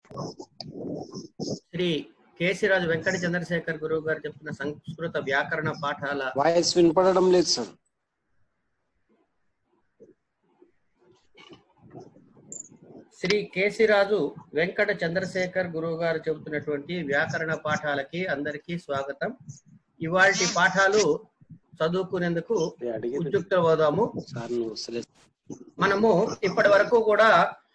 శ్రీ కేశిరాజు వెంకట చంద్రశేఖర్ గురువు గారు చెప్పిన సంస్కృత వ్యాకరణ పాఠాల వాయిస్ వినపడడం లేదు సార్. శ్రీ కేశిరాజు వెంకట చంద్రశేఖర్ గురువు గారు చెబుతున్నటువంటి వ్యాకరణ పాఠాలకి అందరికీ స్వాగతం. ఇవాల్టి పాఠాలు చదువుకునేందుకు ఉద్యుక్తమవుదాము. మనము ఇప్పటి వరకు కూడా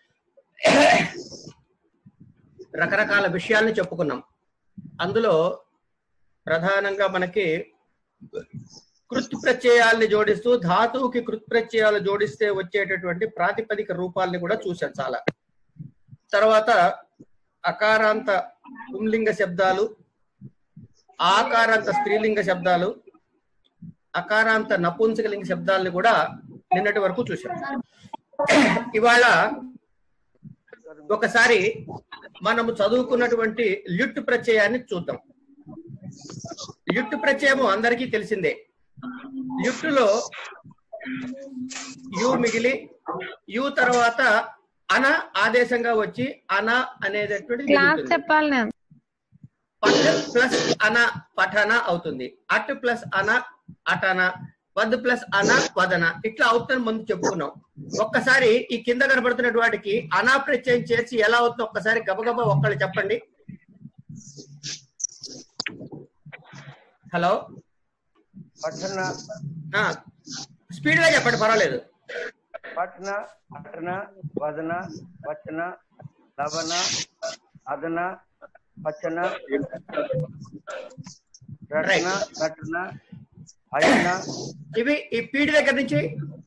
రకరకాల విషయాల్ని చెప్పుకున్నాం. అందులో ప్రధానంగా మనకి కృత్ ప్రత్యయాల్ని జోడిస్తూ ధాతువుకి కృత్ ప్రత్యయాలు జోడిస్తే వచ్చేటటువంటి ప్రాతిపదిక రూపాల్ని కూడా చూసాం చాలా. తర్వాత అకారాంత పుంలింగ శబ్దాలు, ఆకారాంత స్త్రీలింగ శబ్దాలు, అకారాంత నపుంసకలింగ శబ్దాలని కూడా నిన్నటి వరకు చూసాం. ఇవాళ ఒకసారి మనము చదువుకున్నటువంటి ల్యుట్ ప్రత్యయాన్ని చూద్దాం. ల్యుట్ ప్రత్యయము అందరికీ తెలిసిందే. ల్యుట్టులో యు మిగిలి యు తర్వాత అన ఆదేశంగా వచ్చి అన అనేటటువంటి పట్ ప్లస్ అన పఠన అవుతుంది. అట్ ప్లస్ అన అటన, వద్ ప్లస్ అన వదన, ఇట్లా అవుతుందని ముందు చెప్పుకున్నాం. ఒక్కసారి ఈ కింద కనబడుతున్న వాటికి అనా ప్రత్యయం చేసి ఎలా అవుతుందో ఒక్కసారి గబగబా ఒక్కళ్ళు చెప్పండి. హలో, స్పీడ్ గా చెప్పండి, పర్వాలేదు. పట్న, అటన, వదన, వచన, లవణ, అదన, పచన, రటన, నటన, అయన. ఇవి ఈ పీడి దగ్గర నుంచి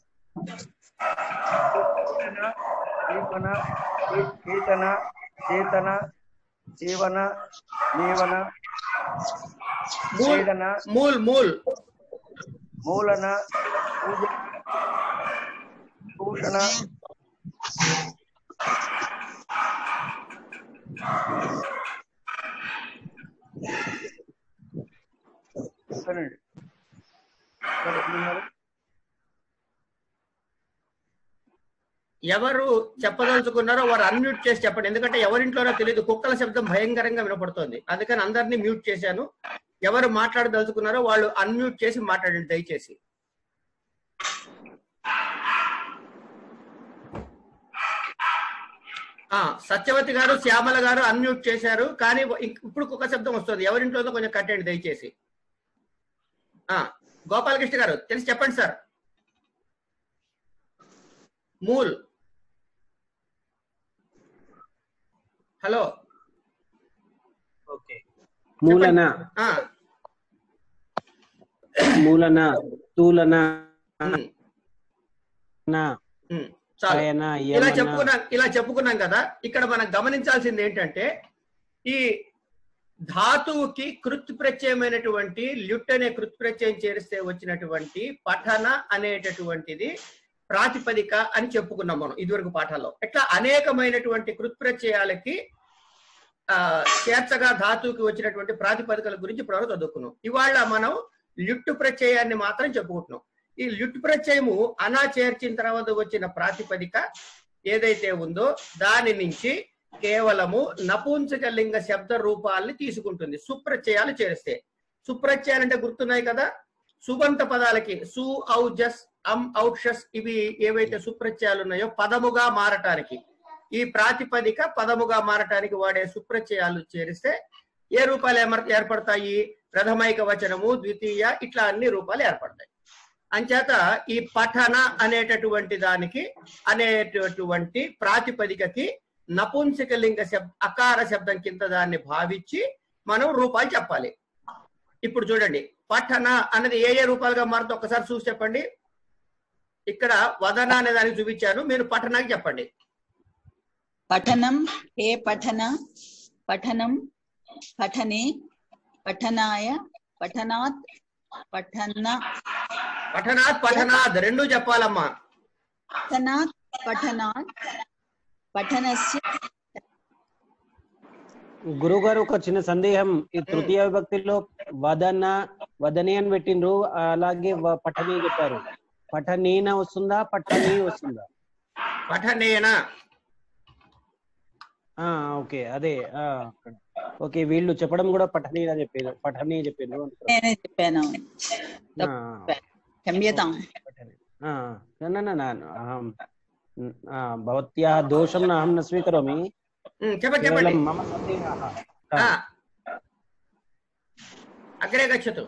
దీపన, కీర్తన, చేతన, జీవన, నీవన, మూల్ మూల్ మూలన, భూషణ, ఎవరు చెప్పదలుచుకున్నారో వారు అన్మ్యూట్ చేసి చెప్పండి. ఎందుకంటే ఎవరింట్లోనో తెలియదు, కుక్కల శబ్దం భయంకరంగా వినపడుతోంది. అందుకని అందరినీ మ్యూట్ చేశాను. ఎవరు మాట్లాడదలుచుకున్నారో వాళ్ళు అన్మ్యూట్ చేసి మాట్లాడండి దయచేసి. సత్యవతి గారు, శ్యామల గారు అన్మ్యూట్ చేశారు, కానీ ఇప్పుడు కుక్క శబ్దం వస్తుంది. ఎవరింట్లోనో కొంచెం కట్టండి దయచేసి. గోపాలకృష్ణ గారు తెలిసి చెప్పండి సార్. మూల్, హలో. ఓకే, మూలన, మూలన, తూలన, ఇలా చెప్పుకున్నాం కదా. ఇక్కడ మనం గమనించాల్సింది ఏంటంటే ఈ ధాతువుకి కృత్ ప్రత్యయమైనటువంటి ల్యుట్ అనే కృత్ ప్రత్యయం చేరిస్తే వచ్చినటువంటి పఠన అనేటటువంటిది ప్రాతిపదిక అని చెప్పుకున్నాం మనం ఇదివరకు పాఠాల్లో. ఇట్లా అనేకమైనటువంటి కృత్ ప్రత్యయాలకి చేర్చగా ధాతువుకి వచ్చినటువంటి ప్రాతిపదికల గురించి ఇప్పుడు చదువుకున్నాం. ఇవాళ మనం ల్యుట్ ప్రత్యయాన్ని మాత్రం చెప్పుకుంటున్నాం. ఈ ల్యుట్ ప్రత్యయము అనా చేర్చిన తర్వాత వచ్చిన ప్రాతిపదిక ఏదైతే ఉందో దాని నుంచి కేవలము నపుంసకలింగ శబ్ద రూపాలని తీసుకుంటుంది సుప్రత్యయాలు చేరిస్తే. సుప్రత్యయాలు అంటే గుర్తున్నాయి కదా, సుబంత పదాలకి సు, ఔ, జస్, అం, ఔషస్ ఇవి ఏవైతే సుప్రత్యయాలు ఉన్నాయో పదముగా మారటానికి, ఈ ప్రాతిపదిక పదముగా మారటానికి వాడే సుప్రత్యయాలు చేరిస్తే ఏ రూపాలు ఏర్పడతాయి? ప్రథమైక వచనము, ద్వితీయ, ఇట్లా అన్ని రూపాలు ఏర్పడతాయి. అంచేత ఈ పఠన అనేటటువంటి దానికి అనేటటువంటి ప్రాతిపదికకి నపుంసకలింగ అకార శబ్దం కింద దాన్ని భావించి మనం రూపాలు చెప్పాలి. ఇప్పుడు చూడండి, పఠన అనేది ఏ రూపాలుగా మారుతుందో ఒక్కసారి చూసి చెప్పండి. ఇక్కడ వదన అనే దానికి చూపించాను, మీరు పఠనానికి చెప్పండి. పఠనం, హే పఠన, పఠనం, పఠనే, పఠనాయ, పఠనాత్, పఠన, పఠనాత్, పఠనాద్ రెండు చెప్పాలమ్మా. పఠనాత్, పఠనాత్, పఠనస్య. గురువు గారు ఒక చిన్న సందేహం, ఈ తృతీయ విభక్తిలో వదన, వదనే అని పెట్టిండ్రు, అలాగే పఠనే చెప్పారు. పఠనేన వస్తుందా, పఠనే వస్తుందా? పఠనేన. ఓకే అదే ఓకే వీళ్ళు చెప్పడం కూడా పఠనీ చెప్పారు నేనే చెప్పాను క్షమ్యతాం భవత్యాः దోషం అహం న స్వీకరోమి చెప్పండి మమ సందేహः అగ్రే గచ్చతు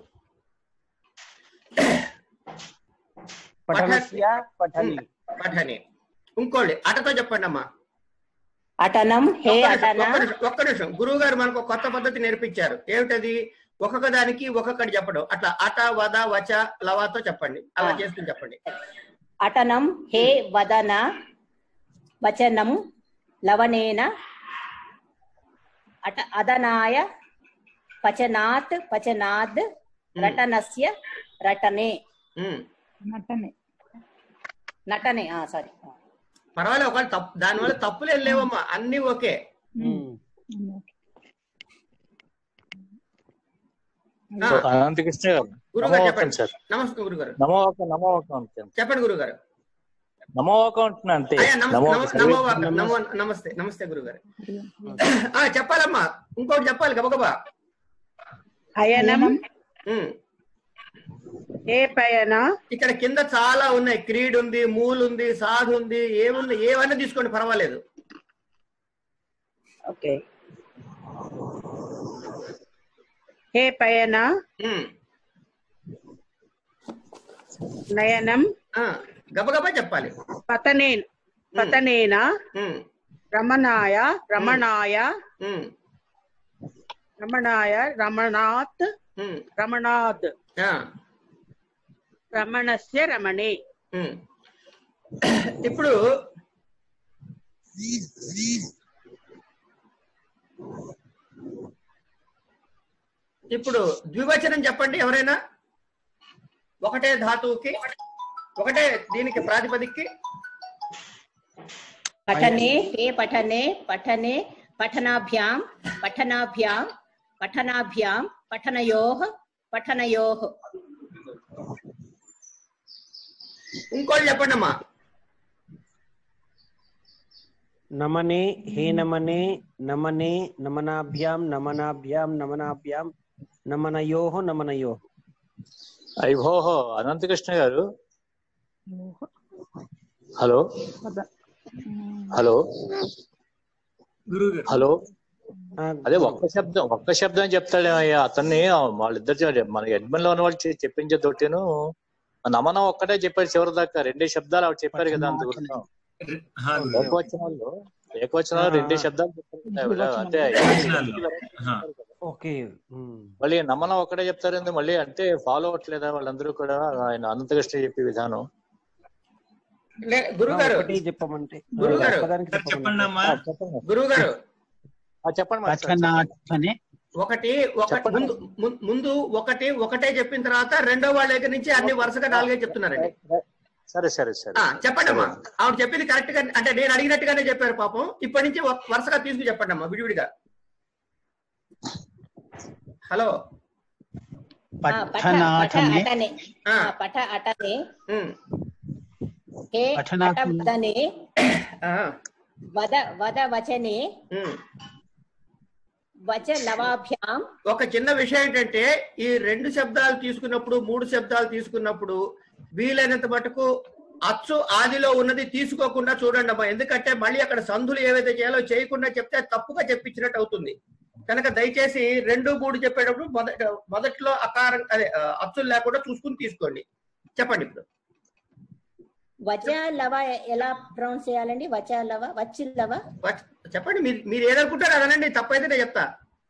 పఠనస్య పఠని పఠని ఇంకోళ్ళి అటతో చెప్పండి అమ్మా అటనం హే అటన ఒక్క నిమిషం గురువు గారు మనకు కొత్త పద్ధతి నేర్పించారు ఏమిటది ఒక్కొక్క దానికి ఒక్కొక్కటి చెప్పడం అట్లా అట వద వచ లవాతో చెప్పండి అలా చేసుకుని చెప్పండి అటనం హే వదన వచనం లవనేన అదనాయ పచనాత్ పచనాద్ రటనస్య రటనే నటనే సారీ పర్వాలేదు ఒకవేళ తప్పు దానివల్ల తప్పులు లేవమ్మా అన్ని ఓకే అనంతకృష్ణ గారు గురుగారు చెప్పండి సార్ నమస్తే గురుగారు చెప్పండి గురుగారు అంతే నమస్తే నమస్తే గురుగారు చెప్పాలమ్మా ఇంకోటి చెప్పాలి గబగబా అయనం ఏ పయన ఇక్కడ కింద చాలా ఉన్నాయి క్రీడ్ ఉంది మూల్ ఉంది సాధు ఉంది ఏముంది ఏమన్నా తీసుకోండి పర్వాలేదు ఓకే హే పయన నయనం గబగబా చెప్పాలి పతనేన రమణాయ రమణాయ రమణాయ రమణాత్ రమణాద్ రమణస్య రమణే ఇప్పుడు ద్వివచనం చెప్పండి ఎవరైనా ఒకటే ధాతువుకి ఒకటే దీనికి ప్రాతిపదికకి పఠనే హే పఠనే పఠనే పఠనాభ్యాం పఠనాభ్యాం పఠనాభ్యాం పఠనయోః పఠనయోః ఇంకోటి చెప్పండి అమ్మా నమనే హే నమనే నమనే నమనాభ్యాం నమనాభ్యాం నమనాభ్యాం నమనయోః నమనయోః అయ్యో అనంతకృష్ణ గారు హలో హలో హలో అదే ఒక్క శబ్దం చెప్తాడే అతన్ని వాళ్ళిద్దరు మన అడ్మిన్ లో ఉన్న వాళ్ళు చెప్పించే తోటేను నమనం ఒక్కటే చెప్పారు చివరి దాకా రెండే శబ్దాలు ఆవిడ చెప్పారు కదా అందుకోసం ఏకవచనాలు రెండే శబ్దాలు చెప్పారు అంటే మళ్ళీ నమనం ఒక్కటే చెప్తారు మళ్ళీ అంటే ఫాలో అవ్వట్లేదా వాళ్ళందరూ కూడా ఆయన అనంతకృష్ణ చెప్పే విధానం చెప్పండి ముందు ఒకటే చెప్పిన తర్వాత రెండో వాళ్ళ దగ్గర నుంచి అన్ని వరుసగా నాలుగే చెప్తున్నారండి సరే సరే సరే చెప్పండి అమ్మా ఆవిడ చెప్పింది కరెక్ట్ గా అంటే నేను అడిగినట్టుగానే చెప్పారు పాపం ఇప్పటి నుంచి వరుసగా తీసుకు చెప్పండి అమ్మా విడివిడిగా హలో పఠ అటనే హే వదనే వద వచనే వచ లవాభ్యాం ఒక చిన్న విషయం ఏంటంటే ఈ రెండు శబ్దాలు తీసుకున్నప్పుడు మూడు శబ్దాలు తీసుకున్నప్పుడు వీలైనంత మటుకు అచ్చు ఆదిలో ఉన్నది తీసుకోకుండా చూడండి అమ్మా ఎందుకంటే మళ్ళీ అక్కడ సంధులు ఏవైతే చేయాలో చేయకుండా చెప్తే తప్పుగా చెప్పించినట్టు అవుతుంది కనుక దయచేసి 2, 3 చెప్పేటప్పుడు మొదట్లో అకారం అదే అచ్చులు లేకుండా చూసుకుని తీసుకోండి చెప్పండి ఇప్పుడు వచ లవ ఎలా ప్రొనౌన్స్ చేయాలండి వచ లవ వచ్చి లవ చెప్పండి మీరు ఏదనుకుంటారు అదనండి తప్పైతే నేను చెప్తా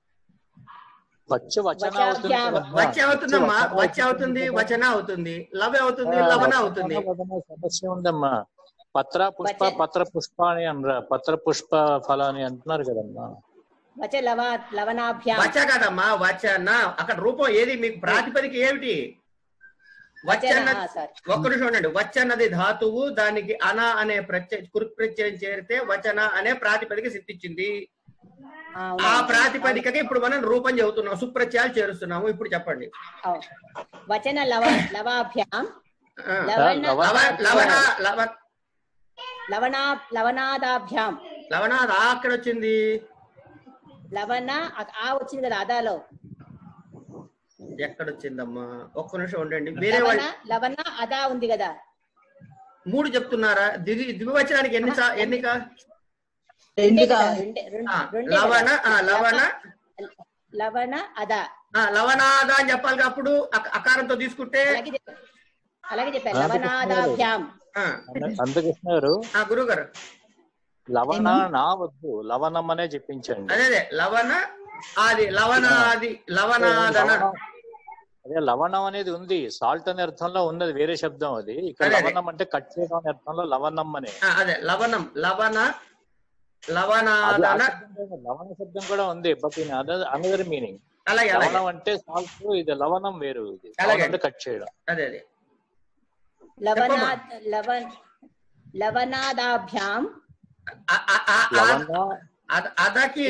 వచ్చే అవుతుందమ్మా వచ్చే అవుతుంది వచన అవుతుంది లవ అవుతుంది లవన అవుతుంది సమస్య ఉందమ్మా పత్ర పుష్ప అని అనరా పత్ర పుష్ప ఫలాని అంటున్నారు కదమ్మా వచ లవ లవనాభ్యాం వచ కదమ్మా వచన అక్కడ రూపం ఏది మీకు ప్రాతిపదిక ఏమిటి వచ్చన్న ఒక్క నిమిషం ఉండండి వచ్చన్నది ధాతువు దానికి అన అనే ప్రత్యయం చేరితే వచన అనే ప్రాతిపదిక సిద్ధించింది ఆ ప్రాతిపదికకి ఇప్పుడు మనం రూపం చెబుతున్నాం సుప్రత్యయాలు చేరుస్తున్నాము ఇప్పుడు చెప్పండి వచన లవాభ్యాం లవనాదాభ్యాం లవణాద్ ఆ అక్కడ వచ్చింది. లవణ ఆ వచ్చింది కదా అదాలో. ఎక్కడొచ్చిందమ్మా? ఒక్క నిమిషం ఉండండి. వేరే వాళ్ళు లవణ అదా ఉంది కదా. 3 చెప్తున్నారా? ద్వివచనానికి ఎన్నిక? లవణ లవణ అదా. లవణాద అని చెప్పాలి. అప్పుడు అకారంతో తీసుకుంటే అలాగే చెప్పారు. లవణాదాభ్యాం. అందకృష్ణ గారు, గురువు గారు లవణ నా వద్దు, లవణం అనే చెప్పించండి. అదే లవణ అది లవణాది లవణాదన. అదే లవణం అనేది ఉంది, సాల్ట్ అనే అర్థంలో ఉన్నది, వేరే శబ్దం అది. ఇక్కడ లవణం అంటే కట్ చేయడం అనే అర్థంలో లవణం అనే. అదే లవణం లవణాదన లవణ శబ్దం కూడా ఉంది, బట్ ఇన్ అనదర్ మీనింగ్. లవణం అంటే సాల్ట్, ఇది లవణం వేరు, ఇది అంటే కట్ చేయడం. అదే అదే లవణాదాభ్యాం అదకి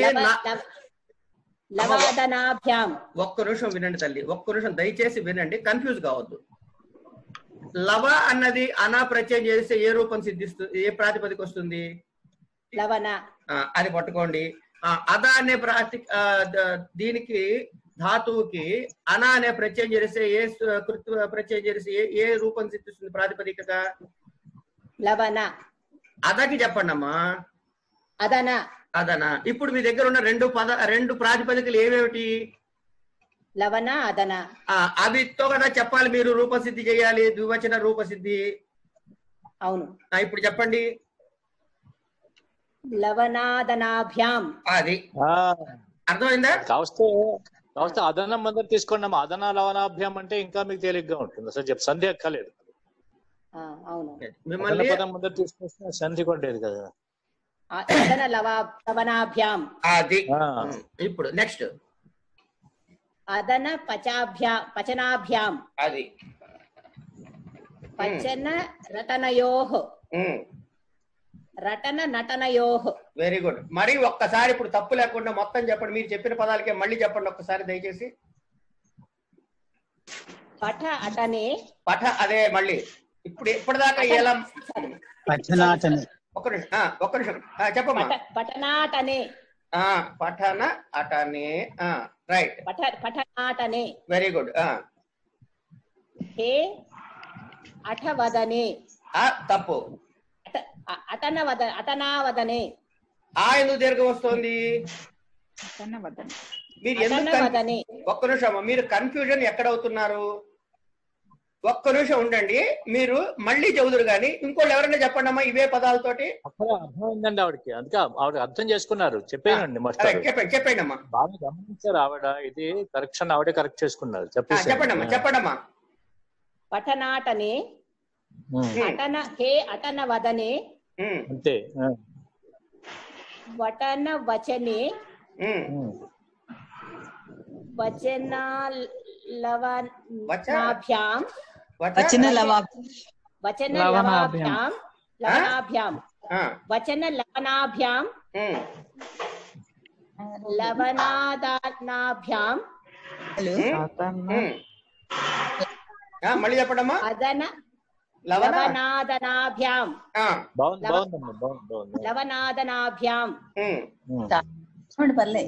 లవాదనాభ్యాం. ఒక్క నిమిషం వినండి తల్లి, ఒక్క నిమిషం దయచేసి వినండి, కన్ఫ్యూజ్ కావద్దు. లవ అన్నది అనా ప్రత్యయం చేస్తే ఏ రూపం సిద్ధిస్తుంది, ఏ ప్రాతిపదిక వస్తుంది? లవణ. అది పట్టుకోండి. అద అనే దీనికి ధాతువుకి అనా అనే ప్రత్యయం చేస్తే ఏ కృత్వ ప్రత్యయం చేస్తే ఏ రూపం సిద్ధిస్తుంది ప్రాతిపదికగా? లవణ. అదకి చెప్పండి అమ్మా. అదన. అదనా. ఇప్పుడు మీ దగ్గర ఉన్న రెండు ప్రాతిపదికలు ఏవేమిటి? లవణ అదన. అవితో కదా చెప్పాలి మీరు, రూపసిద్ధి చేయాలి, ద్వివచన రూపసిద్ధి. అవును. ఇప్పుడు చెప్పండి. లవణాదనాభ్యాం. అది అర్థమైందా? కావస్తే అదనం అందరు తీసుకోండి అమ్మా. అదన లవణాభ్యాం అంటే ఇంకా మీకు తేలిగ్గా ఉంటుంది, అసలు సంధి అక్కర్లేదు. అవును, మిమ్మల్ని పదం ముందర తీసుకొస్తే సంధి కొట్టేది కదా. అదన లవణాభ్యాం. అది ఇప్పుడు నెక్స్ట్ అదన పచనాభ్యాం. అది పచన రటనయోః. రటన నటనయోః. Very good. మరి ఒక్కసారి ఇప్పుడు తప్పు లేకుండా మొత్తం చెప్పండి, మీరు చెప్పిన పదాలకే మళ్ళీ చెప్పండి ఒక్కసారి దయచేసి. పఠ అటనే. పఠ అదే మళ్ళీ ఇప్పుడు ఇప్పటిదాకా ఎలా? ఒక్క నిమిషం చెప్పమ్మా. పఠనాటనే. పఠన అటనే. రైట్. పఠనాటనే. Very good. హే అఠవదనే. తప్పు. అటనావదనే. ఎందుకు దీర్ఘం వస్తుంది? మీరు ఎందుకు? ఒక్క నిమిషం, మీరు కన్ఫ్యూజన్ ఎక్కడ అవుతున్నారు? ఒక్క నిమిషం ఉండండి, మీరు మళ్ళీ చెబుదురు గాని ఇంకోళ్ళు ఎవరైనా చెప్పండి అమ్మా ఇవే పదాలతోటి. అర్థమైందండి ఆవిడకి, అందుకే ఆవిడ అర్థం చేసుకున్నారు. చెప్పేనండి చెప్పండి అమ్మా. బాగా గమనించారు ఆవిడ, ఇది కరెక్షన్ ఆవిడే కరెక్ట్ చేసుకున్నారు. చెప్పండి అమ్మా. పఠనాటనే. హే అటన వదనే. అంతే. వటన వచనే. వచన లవణాభ్యాం. వచన లవణాభ్యాం. వచన లవణాభ్యాం. లవణాదనాభ్యాం. మళ్ళీ చెప్పండమ్మా. అదన లవణాదనాభ్యాం. లవణాదనాభ్యాం. పర్లే.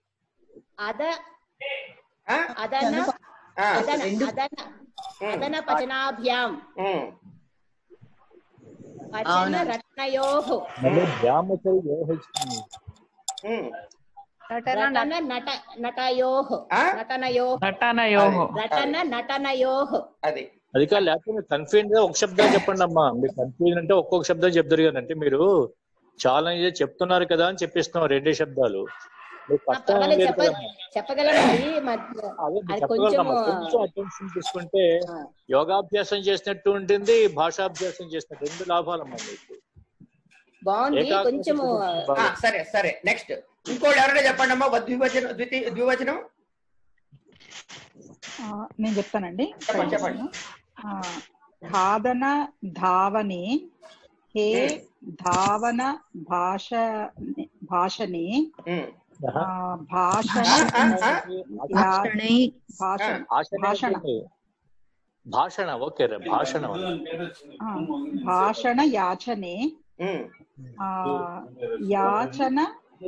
అదన పచనాభ్యాం. పచన రటనయోః. రటన నటయోః. రటన నటనయోః. అది కాదు, లేకపోతే కన్ఫ్యూజన్ గా ఒక శబ్దం చెప్పండి అమ్మా. మీరు కన్ఫ్యూజన్ అంటే ఒక్కొక్క శబ్దం చెప్తారు కదా, అంటే మీరు చాలా చెప్తున్నారు కదా అని చెప్పిస్తున్నాం రెండే శబ్దాలు. తీసుకుంటే యోగాభ్యాసం చేసినట్టు ఉంటుంది, భాషాభ్యాసం చేసినట్టు, రెండు లాభాలమ్మా మీకు. సరే సరే నెక్స్ట్ ఇంకోటి ఎవరైనా చెప్పండి అమ్మా. ద్వివచనం నేను చెప్తానండి. చెప్పండి. ధాదన ధావనే. హే ధావన భాషనే. భాషణ. ఓకే, భాషణ. భాషణ యాచనే. యాచన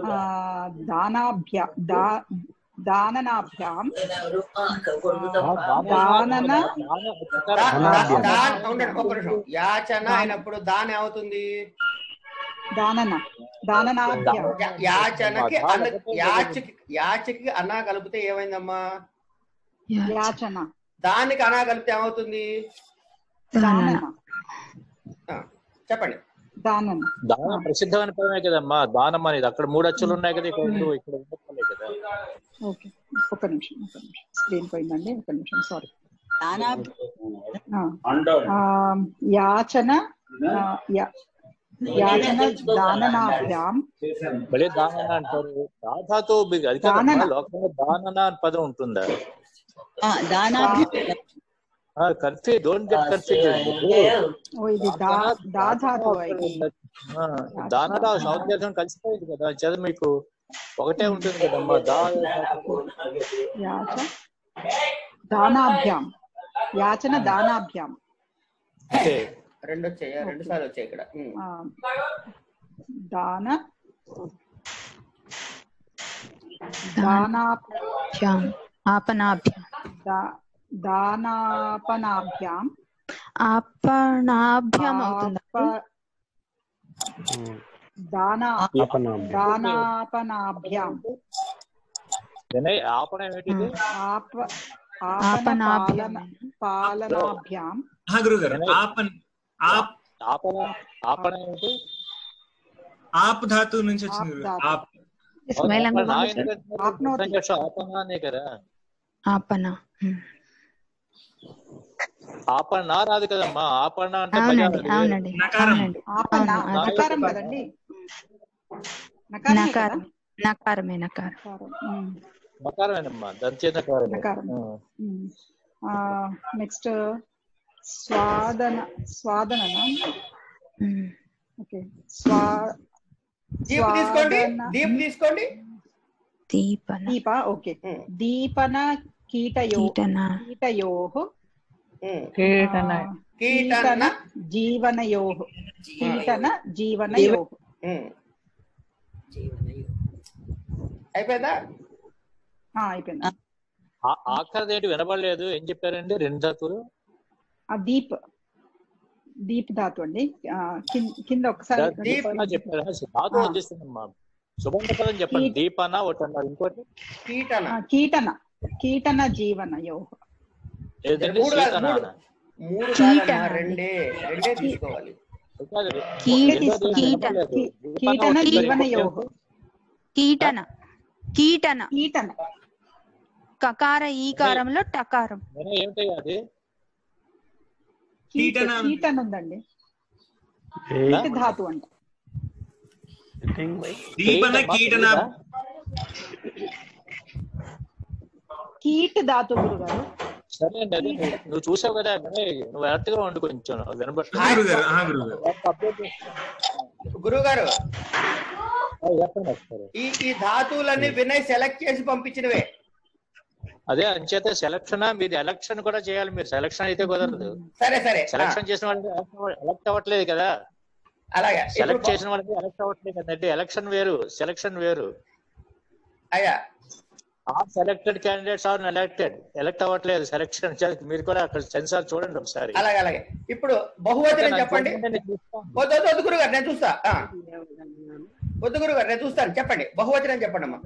దాననాభ్యాం దానన యాచన అయినప్పుడు దాని అవుతుంది దాననాభ్యాం యాచకి అన్నా కలిపితే ఏమైందమ్మా? యాచన. దానికి అనా కలిపితే ఏమవుతుంది? చెప్పండి. దానం ప్రసిద్ధమైన పదమే కదమ్మా దానం అనేది. అక్కడ 3 అచ్చులు ఉన్నాయి కదా, ఇక్కడ ఉండట్లే కదా. ఓకే, ఒక నిమిషం స్క్రీన్ పోయిందండి, ఒక నిమిషం, సారీ. యాచన దాననాభ్యాం దానన అంటారు. దాదాతో అది కాదమ్మా, లోకంలో దానన అని పదం ఉంటుందా? Confuse, don't get confused. దానదా సౌత్ దేశం కలిసిపోయింది కదా, చదువు మీకు ఒకటే ఉంటుంది కదమ్మా. దానాభ్యాం యాచన దానాభ్యాం రెండు సార్లు వచ్చాయి ఇక్కడ. దానాభ్యాం దానాపనాభ్యాం దానాపనాభ్యాం పాలనాభ్యాం ఆప్ ధాతు నుంచి వచ్చింది. ఆపణ రాదు కదమ్మా. ఆపణ అంటే నకారం కదండి. నకారమేనమ్మా. నెక్స్ట్ స్వాదన. ఓకే, దీప. ఓకే, దీపన కీటయోః కీటన జీవనయోః అయిపోయిందా? అయిపోయింది. ఆఖరిది ఏంటి వినబడలేదు, ఏం చెప్పారండి? 2 ధాతువులు. దీప్ ధాతు అండి, కింద ఒకసారి చెప్పారా? ధాతు వచ్చేస్తుందమ్మా. సుబంధ పదం చెప్పండి. దీపన ఒకటి అన్నారు, ఇంకోటి కీటన జీవనయోః. రెండే తీసుకోవాలి. కీటన జీవనయోః. కీటన కకార ఈకారంలో టకారం. ఏమిటి అది? కీటన ఉందండి, ధాతు అంట. కీట్ ధాతు గురుగారు. సరే అండి, అది నువ్వు చూసావు కదా, నువ్వు అలర్ట్ గా ఉండు కొంచెం. గురుగారు ఈ ధాతువులన్నీ వినయ్ సెలెక్ట్ చేసి పంపించినవే. అదే అంచేత సెలక్షన్ మీది ఎలక్షన్ కూడా చేయాలి. మీరు సెలక్షన్ అయితే కుదరదు. సరే సెలక్షన్ చేసిన వాళ్ళకి ఎలక్ట్ అవ్వట్లేదు కదా. అలాగే సెలెక్ట్ చేసిన వాళ్ళకి ఎలక్ట్ అవ్వట్లేదు కదంటే. ఎలక్షన్ వేరు, సెలక్షన్ వేరు. అయ్యా, are selected candidates are elect అవ్వట్లేదు. సెలక్షన్ మీరు కూడా అక్కడ సెన్సార్ చూడండి ఒకసారి. అలాగే ఇప్పుడు బహువచనం చెప్పండి. వద్దు గురుగారు, నేను చూస్తా. వద్దు గురుగారు, నేను చూస్తాను. చెప్పండి, బహువచనం చెప్పండి అమ్మా.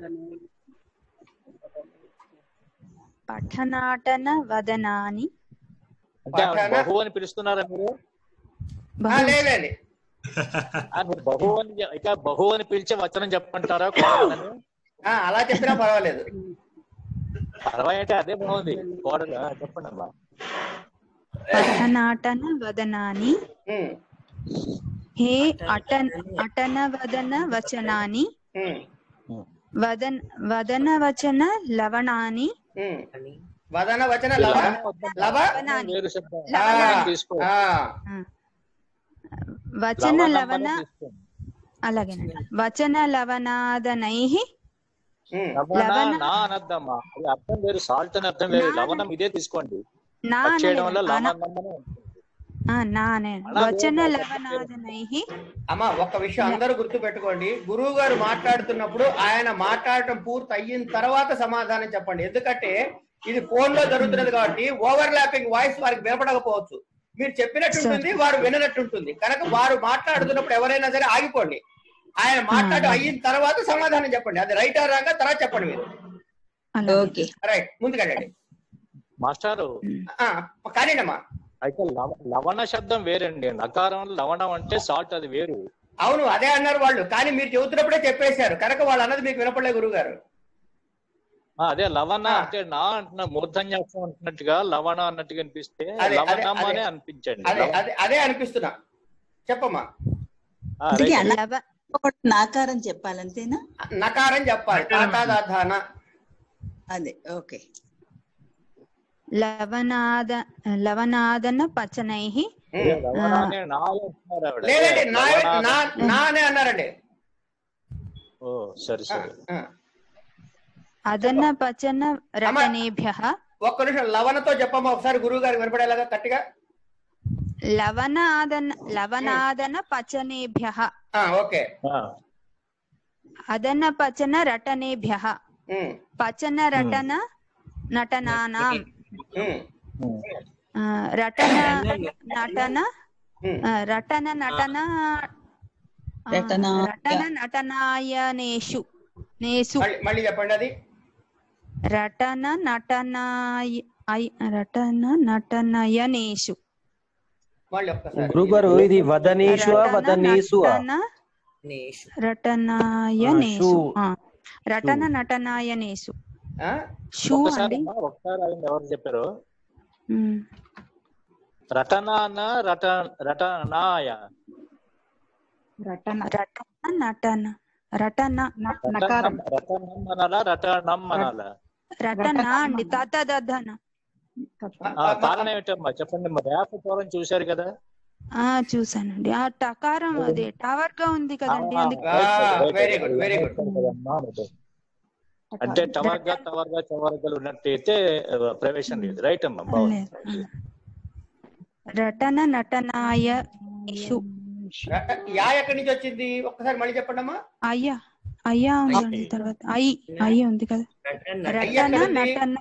పఠనాటన వదనాని. బహు అని పిలుస్తున్నారా మీరు? లేదండి, బహు అని ఇక బహు అని పిలిచే వచనం చెప్పంటారా? అలా చెప్పినా పర్వాలేదు. పర్వాలంటే అదే బాగుంది. కోడగా చెప్పండి అమ్మా. పఠనాటన వదనాని హే అటన వదన వచనాని వదన వచన లవణాని. వదన వచన వచన లవణ. అలాగేనండి. వచన లవణాదనైః. అనద్దమ్మా, అర్థం వేరు. సాల్ట్ అని అర్థం వేరు. లవణం ఇదే తీసుకోండి. వచన లవనాదనైః. అమ్మా ఒక్క విషయం అందరూ గుర్తు పెట్టుకోండి, గురువు గారు మాట్లాడుతున్నప్పుడు ఆయన మాట్లాడటం పూర్తి అయిన తర్వాత సమాధానం చెప్పండి. ఎందుకంటే ఇది ఫోన్ లో జరుగుతున్నది కాబట్టి ఓవర్ ల్యాపింగ్ వాయిస్ వారికి వినపడకపోవచ్చు. మీరు చెప్పినట్టుంటుంది, వారు విననట్టుంటుంది. కనుక వారు మాట్లాడుతున్నప్పుడు ఎవరైనా సరే ఆగిపోండి. ఆయన మాట్లాడి అయిన తర్వాత సమాధానం చెప్పండి. అది రైట్ ఆ రాగా తర్వాత చెప్పండి మీరు. రైట్, ముందుకెళ్ళండి మాస్టారు. కానీనమ్మా. అయితే లవణ శబ్దం వేరండి. నకారం లవణం అంటే సాల్ట్, అది వేరు. అవును, అదే అన్నారు వాళ్ళు, కానీ మీరు చెబుతున్నప్పుడే చెప్పేశారు కనుక వాళ్ళు అన్నది మీకు వినపడలే గురువు గారు. అదే లవణ అంటే నా అంటున్నా, మూర్ధన్యాసం అంటున్నట్టుగా లవణ అన్నట్టుగా అనిపిస్తే లవణం అనే అనిపించండి. అదే అనిపిస్తున్నా. చెప్పమ్మా. నాకారం చెప్పాలంతేనా? నకారం చెప్పాలి. అదే ఓకే. లవనాదన పచనైః. లేదండి, నా అనే అన్నారండి. ఓ సరే సరే. అదన పచన రటనేభ్యః. ఒక్క నిమిషం లవణతో చెప్పమ్మా ఒకసారి, గురువు గారికి వినపడేలాగా గట్టిగా. లవనాదన పచనేభ్యః. ఓకే. అదన పచన రటనేభ్యః. పచన రటన నటనానాం. రటన నటనాయనేషు. మళ్ళీ చెప్పండి అది. రటన నటనయనేషు. గురుగారు ఇది వదనేషు వదనేషు రటనాయనేషు. రటన నటనాయనేషు. షూ అండి. ఒకసారి ఆయన ఎవరు చెప్పారు? రటనాన రటనాయ. రటన నటన రటన రటన అండి. తతదన కారణం ఏమిటమ్మా చెప్పండి. రేపటి చూశారు కదా? చూసానండి. ఆ టకారం అదే టవర్ గా ఉంది కదండి. Very good, very good. అంటే టవర్గా చవర్గాలు ఉన్నట్టయితే ప్రవేశం లేదు. రైట్ అమ్మా, బాగుంది. రటన నటనాయ యా ఎక్కడి నుంచి వచ్చింది ఒక్కసారి మళ్ళీ చెప్పండి అమ్మా. అయ్యా ఉంది, తర్వాత అయ్యి ఉంది కదా. రటన నటన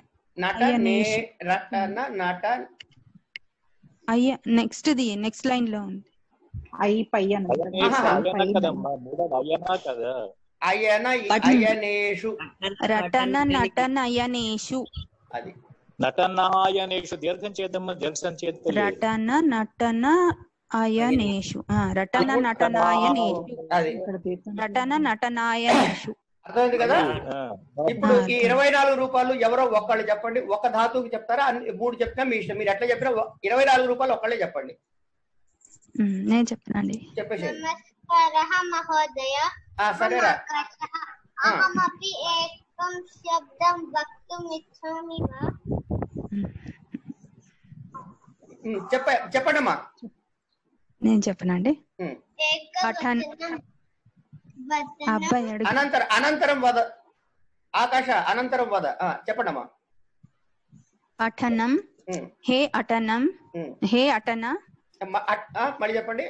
అయ్యా నెక్స్ట్ లైన్ లో ఉంది. రటన నటనయనేషు. నటనాయనేషు దీర్ఘం చేద్దామా? దీర్ఘం చేద్దాం. రటన నటన అయనేషు. రటన నటనాయనేషు. రటన నటనాయనేషు. అర్థమైంది కదా? ఇప్పుడు ఈ 24 రూపాయలు ఎవరో ఒక్కళ్ళు చెప్పండి. ఒక ధాతువుకి చెప్తారా? 3 చెప్తా మీ ఇష్టం. మీరు ఎట్లా చెప్పినా 24 రూపాయలు ఒక్కళ్ళే చెప్పండి. నేను చెప్తానండి. చెప్పేసి సరేరా. అహమపి ఏకం శబ్దం వక్తుం ఇచ్చామి వా. చెప్పండి అమ్మా. నేను చెప్పనండి. అనంతరం వద. ఆకాశ అనంతరం వద. చెప్పండి అమ్మా. పఠనం. హే అటనం. హే అటన. మళ్ళీ చెప్పండి.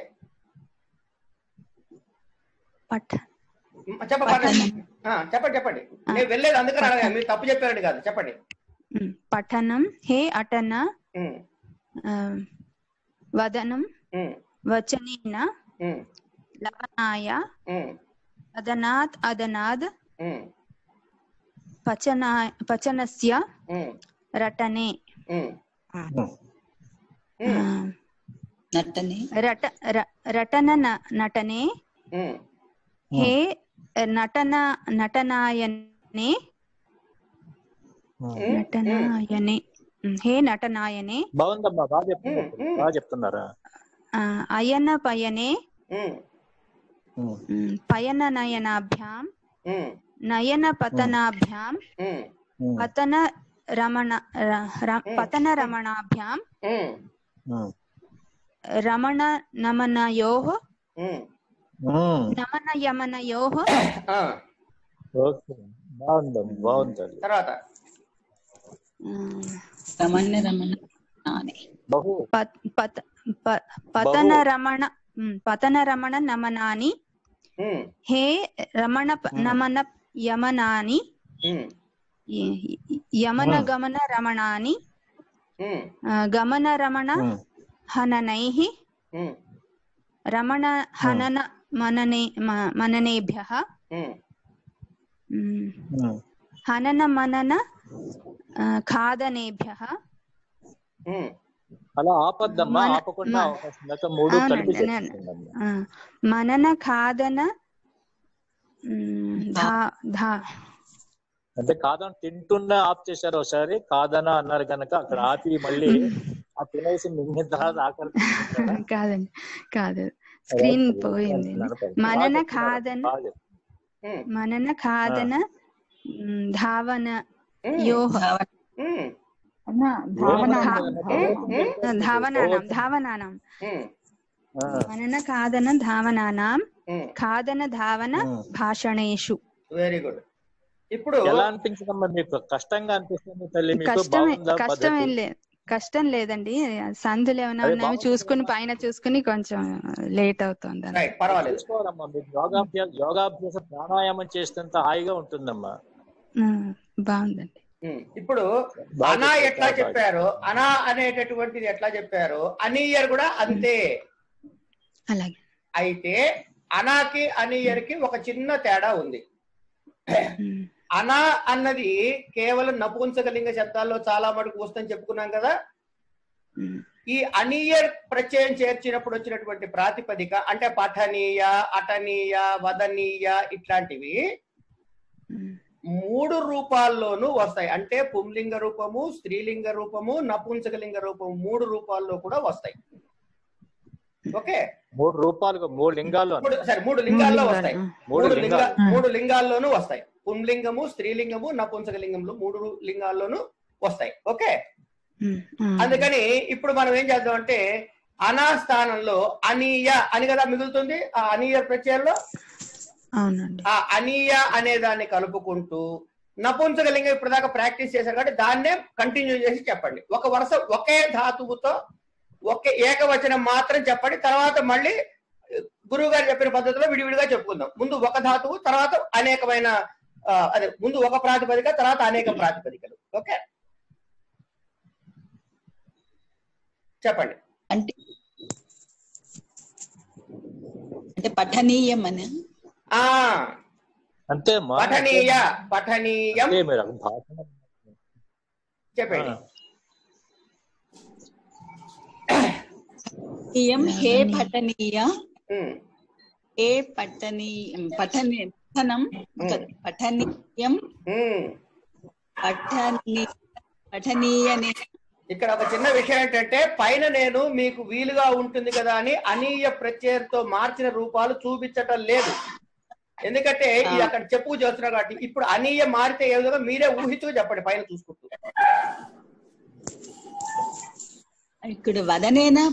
చెప్పండి. నేను వెళ్ళలేదు అందుకని అడగా. మీరు తప్పు చెప్పారండి కాదు. చెప్పండి. పఠనం. హే అటన. వదనం. వచనేన. లవనాయ. అదనాత్ అదనాద్. పచనస్య. రటనే. రటన నటనే. హే నటనాయనే. హే నటనాయనే. బాగుందమ్మా, బాగా చెప్తున్నారా? అయన పయనే. పయన నయనాభ్యాం. నయన పతనాభ్యాం. పతన రమణాభ్యాం. రమణ నమనయోః. నమన యమనయోః. బాగుంది. తర్వాత పతన రమణ నమనాని హే రమణ నమన యమనాని యమన గమన రమణాని గమన రమణ హననైః రమణ హనన మననేభ్యః హనన మనన ఖాదనేభ్యః. అలా ఆపద్దమ్మా, ఆపకుండా మూడు కలిపి మనన ఖాదన అంటే కాదన తింటున్నా ఆప్ చేశారు ఒకసారి, కాదన అన్నారు కనుక అక్కడ ఆపి మళ్ళీ ఆ తినేసి మిగిలిన తర్వాత ఆకలి కాదండి, కాదు, స్క్రీన్ పోయింది. మనన ఖాదన ధావన యోహ ధావనానాం మనన ఖాదన ధావనానాం ఖాదన ధావన భాషణేషు. Very good. ఇప్పుడు ఎలా అనిపించిందమ్మా మీకు? కష్టంగా అనిపిస్తుంది తల్లి? కష్టం లేదండి, సందులు ఏమైనా ఉన్నాయో చూసుకుని పైన చూసుకుని కొంచెం లేట్ అవుతుంది. చూసుకోవాలమ్మా, మీకు యోగాభ్యాస ప్రాణాయామం చేస్తే హాయిగా ఉంటుందమ్మా. బాగుందండి. ఇప్పుడు అనా ఎట్లా చెప్పారో, అనా అనేటటువంటిది ఎట్లా చెప్పారో అనీయర్ కూడా అంతే. అలాగే. అయితే అనాకి అనీయర్ కి ఒక చిన్న తేడా ఉంది. అనా అన్నది కేవలం నపుంసకలింగ శబ్దాల్లో చాలా మటుకు వస్తుందని చెప్పుకున్నాం కదా. ఈ అనీయర్ ప్రత్యయం చేర్చినప్పుడు వచ్చినటువంటి ప్రాతిపదిక అంటే పఠనీయ, అటనీయ, వదనీయ ఇట్లాంటివి 3 రూపాల్లోనూ వస్తాయి. అంటే పుంలింగ రూపము, స్త్రీలింగ రూపము, నపుంసకలింగ రూపము 3 రూపాల్లో కూడా వస్తాయి. ఓకే, 3 రూపాలు 3 లింగాల్లో, సరే 3 లింగాల్లో వస్తాయి. 3 లింగాల్లోనూ వస్తాయి. పుంలింగము, స్త్రీలింగము, నపుంసకలింగంలో 3 లింగాల్లోనూ వస్తాయి. ఓకే, అందుకని ఇప్పుడు మనం ఏం చేద్దాం అంటే అనా స్థానంలో అనీయ అని కదా మిగులుతుంది. ఆ అనీయ ప్రత్యయంలో ఆ అనీయ అనే దాన్ని కలుపుకుంటూ నపుంసకలింగం ఇప్పుడు దాకా ప్రాక్టీస్ చేశారు కాబట్టి దాన్నే కంటిన్యూ చేసి చెప్పండి. ఒక వరుస ఒకే ధాతువుతో ఒకే ఏకవచనం మాత్రం చెప్పండి. తర్వాత మళ్ళీ గురువు గారు చెప్పిన పద్ధతిలో విడివిడిగా చెప్పుకుందాం. ముందు ఒక ధాతువు, తర్వాత అనేకమైన అదే ముందు ఒక ప్రాతిపదిక, తర్వాత అనేక ప్రాతిపదికలు. ఓకే, చెప్పండి. అంటే పఠనీయం అని అంతే. పఠనీయం చెప్పండి. హే పఠనీయ, హే పఠనీయం, పఠనం పఠనీయం, పఠనీయనే. ఇక్కడ ఒక చిన్న విషయం ఏంటంటే పైన నేను మీకు వీలుగా ఉంటుంది కదా అని అనీయ ప్రత్యయంతో మార్చిన రూపాలు చూపించటం లేదు. ఎందుకంటే ఇది అక్కడ చెప్పుకు చేస్తున్నారు కాబట్టి ఇప్పుడు అనీయ మారితే ఏ విధంగా మీరే ఊహించుకు చెప్పండి పైన చూసుకుంటూ. ఇక్కడ వదనేనా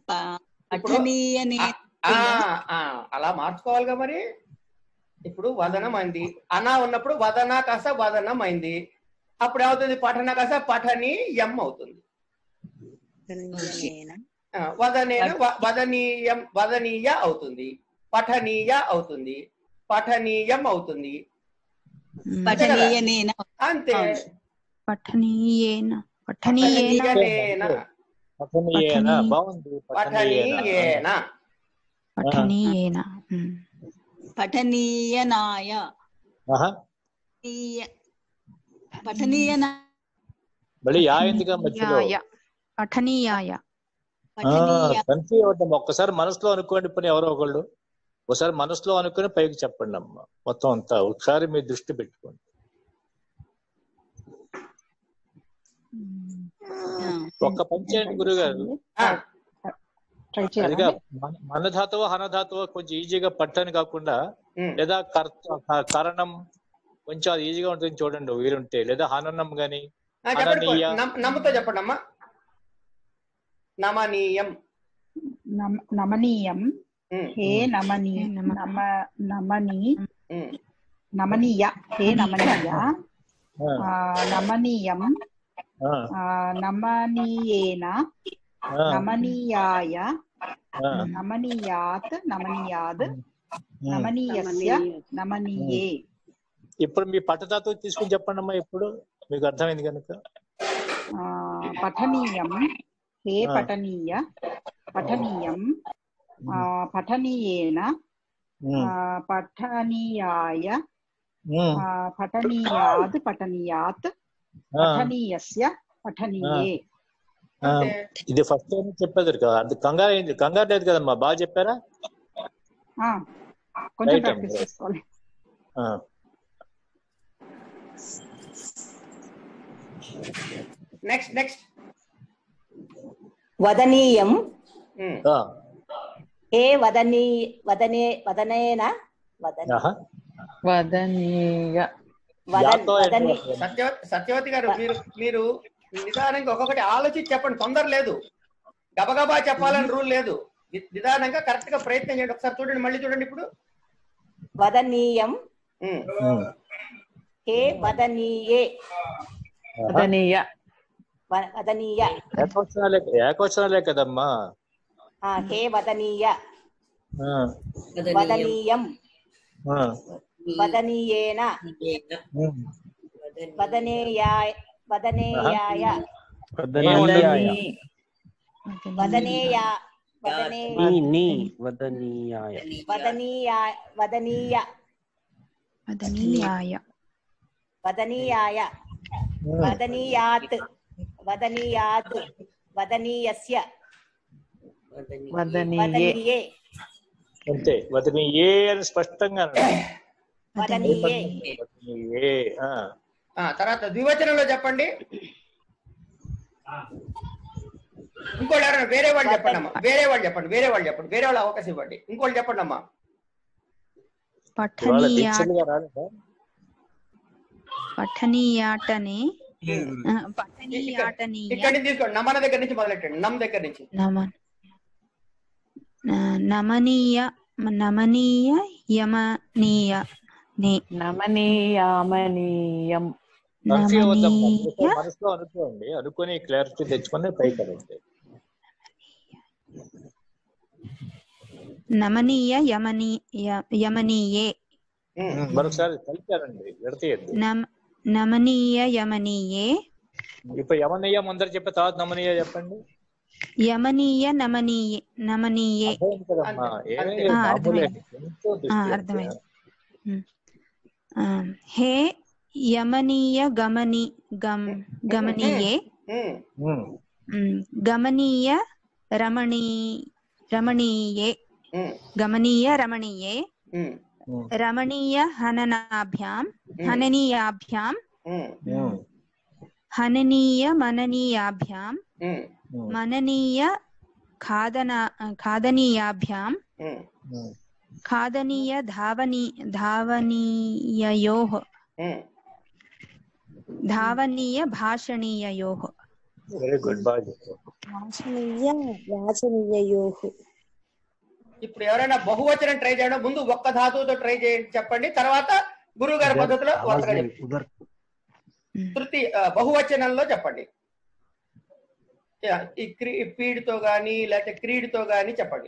అలా మార్చుకోవాలిగా మరి. ఇప్పుడు వదనం అయింది, అనా ఉన్నప్పుడు వదన కాస్త వదనం అయింది. అప్పుడు ఏమవుతుంది? పఠన కాస్త పఠనీయం అవుతుంది. వదనీయం వదనీయ అవుతుంది, పఠనీయ అవుతుంది, పఠనీయం అవుతుంది. అంతే. పఠనీయేన పఠనీయనాయ ఒక్కసారి మనసులో అనుకోండి. పని ఎవరో ఒకళ్ళు ఒకసారి మనసులో అనుకుని పైకి చెప్పండి అమ్మ. మొత్తం అంతా ఒకసారి మీ దృష్టి పెట్టుకోండి. ఒక్క పని చేయండి గురుగారు. అదిగా మనధాతువ హనధాతువ కొంచెం ఈజీగా పట్టని కాకుండా, లేదా కరణం కొంచెం అది ఈజీగా ఉంటుంది చూడండి వీలుంటే, లేదా హననం గాని. నమ్మతో చెప్పండి అమ్మా. నమనీయం, నమనీయం, హే నమనీయ, నమనీయ, హే నమనీయ, నమనీయం, నమనీయేన, నమనీయాయ నమనీయాత్ నమనీయాద్ నమనీయస్య నమనీయే. ఇప్పుడు మీ పట్టధాతువు తీసుకుని చెప్పండి అమ్మా, ఇప్పుడు మీకు అర్థమైంది కనుక. పఠనీయం హే పఠనీయ పఠనీయం పఠనీయేన పఠనీయాయ పఠనీయాద్ పఠనీయాత్ పఠనీయస్య పఠనీయే. ఇది ఫస్ట్ టైం చెప్పేది కదా, అది కంగారు లేదు కదమ్మా, బాగా చెప్పారా? కొంచెం ప్రాక్టీస్ చేసుకోవాలి. నెక్స్ట్ వదనీయం హే వదనేన సత్యవతి గారు, మీరు నిదానంగా ఒక్కొక్కటి ఆలోచించి చెప్పండి, తొందర లేదు, గబగబా చెప్పాలని రూల్ లేదు. నిదానంగా కరెక్ట్ గా ప్రయత్నం చేయండి. ఒకసారి చూడండి, మళ్ళీ చూడండి. ఇప్పుడు వదనీయం హే వదనీయే వదనీయ ఏకవచనాలే కదమ్మా. హే వదనీయ వదనీయం వదనీయేన వదనేయాయ వదనేయాయ వదనీయ వదనీయాయ వదనీయాత్ వదనీయాద్ వదనీయస్య వదనీయే. అంతే, వదనీయే అని స్పష్టంగా. తర్వాత ద్వివచనంలో చెప్పండి. ఇంకోటి ఎవరైనా వేరే వాళ్ళు చెప్పండి అమ్మా, వేరే వాళ్ళు చెప్పండి, వేరే వాళ్ళు అవకాశం ఇవ్వండి. ఇంకోటి చెప్పండి అమ్మా. పఠనీయాటనే ఇక్కడి నుంచి తీసుకోండి, నమన దగ్గర నుంచి మొదలెట్టండి, నమ్ దగ్గర నుంచి. నమనీయ యమనీయ నమనీయామనీయం మనసులో అనుకోండి, అనుకుని క్లారిటీ తెచ్చుకుని పైకి. నమనీయ యమనీయే మరొకసారి కలిపారండి, విడతీయద్దు. నమనీయ యమనీయే. ఇప్పుడు యమనీయ ముందర చెప్పే తర్వాత నమనీయ చెప్పండి. యమనీయ నమనీయే అర్థమైంది. హే యమనీయ గమనీయే గమనీయ రమణీయే రమణీయ హననాభ్యాం హననీయాభ్యాం హననీయ మననీయాభ్యాం మననీయ ఖాదనీయాభ్యాం ఖాదనీయ ధావనీయయోః ధావనీయ భాషణీయయోః. వెరీ గుడ్, బాగా. ఇప్పుడు ఎవరైనా బహువచనం ట్రై చేయడం ముందు ఒక్క ధాతువుతో ట్రై చేయండి, చెప్పండి. తర్వాత గురువు గారి పద్ధతిలో తృతీయ బహువచనంలో చెప్పండి. ఈ పీడితో గాని లేకపోతే క్రీడితో గాని చెప్పండి.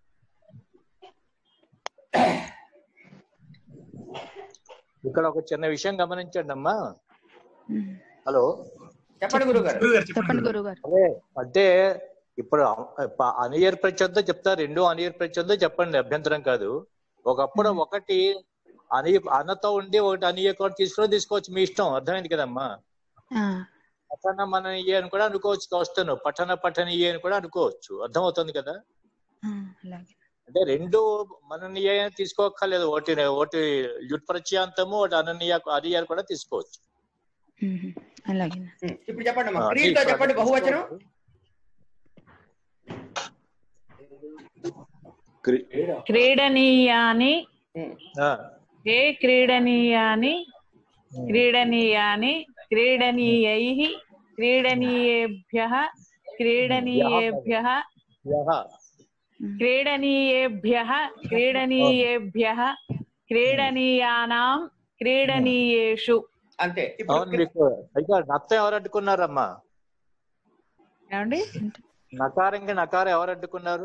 ఇక్కడ ఒక చిన్న విషయం గమనించండి అమ్మా. హలో, చెప్పండి గురుగారు. అదే అంటే ఇప్పుడు అనియర్ ప్రత్యర్థం చెప్తారు, రెండు అనియర్ ప్రత్యర్థం చెప్పండి, అభ్యంతరం కాదు. ఒకప్పుడు ఒకటి అన్నతో ఉండి ఒకటి అనియ కూడా తీసుకోవచ్చు, మీ ఇష్టం. అర్థమైంది కదమ్మా. పఠన మననీయ అని కూడా అనుకోవచ్చు, వస్తాను పఠన పఠనీయ అని కూడా అనుకోవచ్చు. అర్థమవుతుంది కదా. అంటే రెండు మననీయ తీసుకోక్కర్లేదు, ఒకటి యుట్ ప్రత్యాంతము ఒకటి అనియాలు కూడా తీసుకోవచ్చు. ఇప్పుడు చెప్పండి క్రీడతో చెప్పండి బహువచనం. క్రీడనీయాని ఏ క్రీడనీయాని క్రీడనీయాని క్రీడనీయైః క్రీడనీయేభ్యః క్రీడనీయేభ్యః క్రీడనీయేభ్యః క్రీడనీయేభ్యః క్రీడనీయానాం క్రీడనీయేషు. అంతే. నత్త ఎవరు అడ్డుకున్నారమ్మా? ఏమండి? నకారంకి నకారం ఎవరు అడ్డుకున్నారు?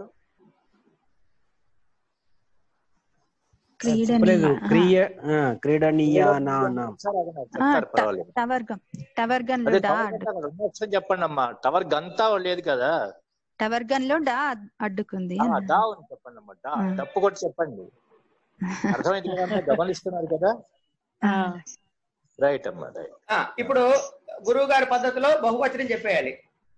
చెప్పండి అమ్మా. టవర్ గంతా లేదు కదా, టవర్ గన్ లో డా అడ్డుకుంది. డా చెప్పండి అమ్మా. డా తప్పు కూడా చెప్పండి. అర్థమైంది కదా, గమనిస్తున్నారు కదా. రైట్ అమ్మా, రైట్. ఇప్పుడు గురువు గారి పద్ధతిలో బహువచనం చెప్పేయాలి.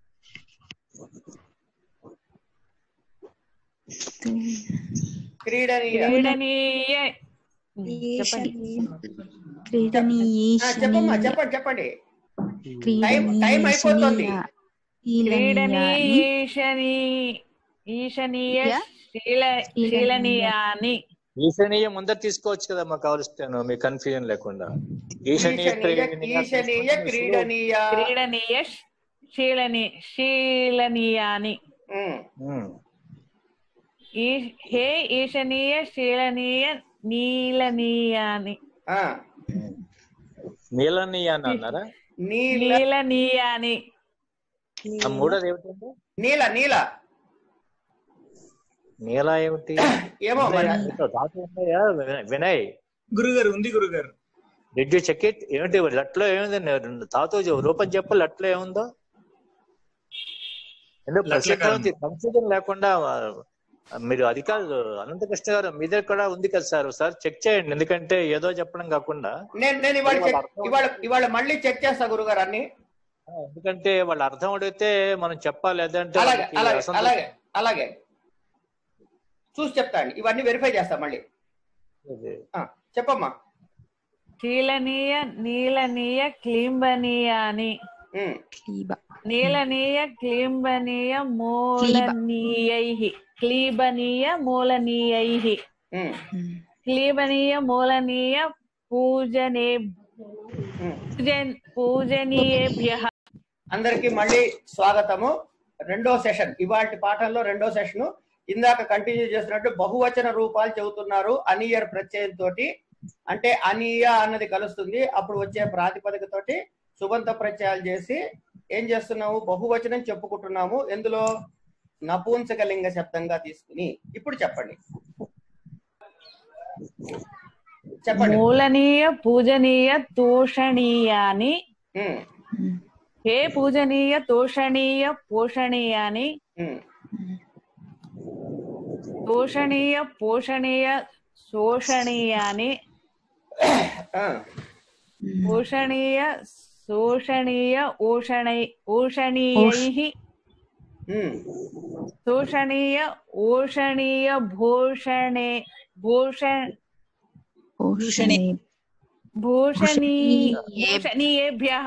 చెప్పమ్మా, చెప్పండి చెప్పండి, టైం అయిపోతుంది. ఈశనీయ ముందర తీసుకోవచ్చు కదమ్మా, కావలిస్తాను మీ కన్ఫ్యూజన్ లేకుండా. ఈశనీయ క్రీడనీయ శీలనీయాని. హే ఈశనీయ శీలనీయ నీలనీయాని. నీలనీయాని అన్నారా? నీలనీయాని. మూడోది ఏమిటండి? నీల నీల నీల ఏమిటి? ఏమో వినయ్ గురుగారు ఉంది. గురుగారు డిడ్ యు చెక్ ఇట్? ఏమిటి లట్లో ఏముంది? తాతో రూపం చెప్పు, లట్లో ఏముందో. ఎందుకు కన్ఫ్యూజన్ లేకుండా మీరు అది కాదు అనంతకృష్ణ గారు, మీ దగ్గర కూడా ఉంది కదా సార్, ఒకసారి చెక్ చేయండి. ఎందుకంటే ఏదో చెప్పడం కాకుండా నేను ఇవాళ మళ్ళీ చెక్ చేస్తా గురుగారు అన్ని. ఎందుకంటే వాళ్ళ అర్థం అడిగితే మనం చెప్పాలి, లేదంటే అలాగే చూసి చెప్తాండి. ఇవన్నీ వెరిఫై చేస్తా మళ్ళీ. చెప్పమ్మా. శీలనీయ నీలనీయ క్లీంబనీయాని. నీలనీయ క్లీంబనీయ మూలనీయైః. క్లీబనీయ మూలనీయైః. క్లీబనీయ మూలనీయ పూజనీయేభ్యః. అందరికి మళ్ళీ స్వాగతము. రెండో సెషన్, ఇవాళ పాఠంలో రెండో సెషను. ఇందాక కంటిన్యూ చేస్తున్నట్టు బహువచన రూపాలు చెబుతున్నారు అనీయర్ ప్రత్యయంతో. అంటే అనీయ అన్నది కలుస్తుంది, అప్పుడు వచ్చే ప్రాతిపదిక తోటి సుబంత ప్రత్యయాలు చేసి ఏం చేస్తున్నాము? బహువచనం చెప్పుకుంటున్నాము. ఎందులో? నపుంసకలింగ శబ్దంగా తీసుకుని. ఇప్పుడు చెప్పండి. మూలనీయ పూజనీయ తోషణీయాని. హే పూజనీయ తోషణీయ పోషణీయాని. తోషణీయ పోషణీయ శోషణీయాని. పోషణీయ శోషణీయ ఓషణీయైః. శోషణీయ ఓషణీయ భూషణీయేభ్యః.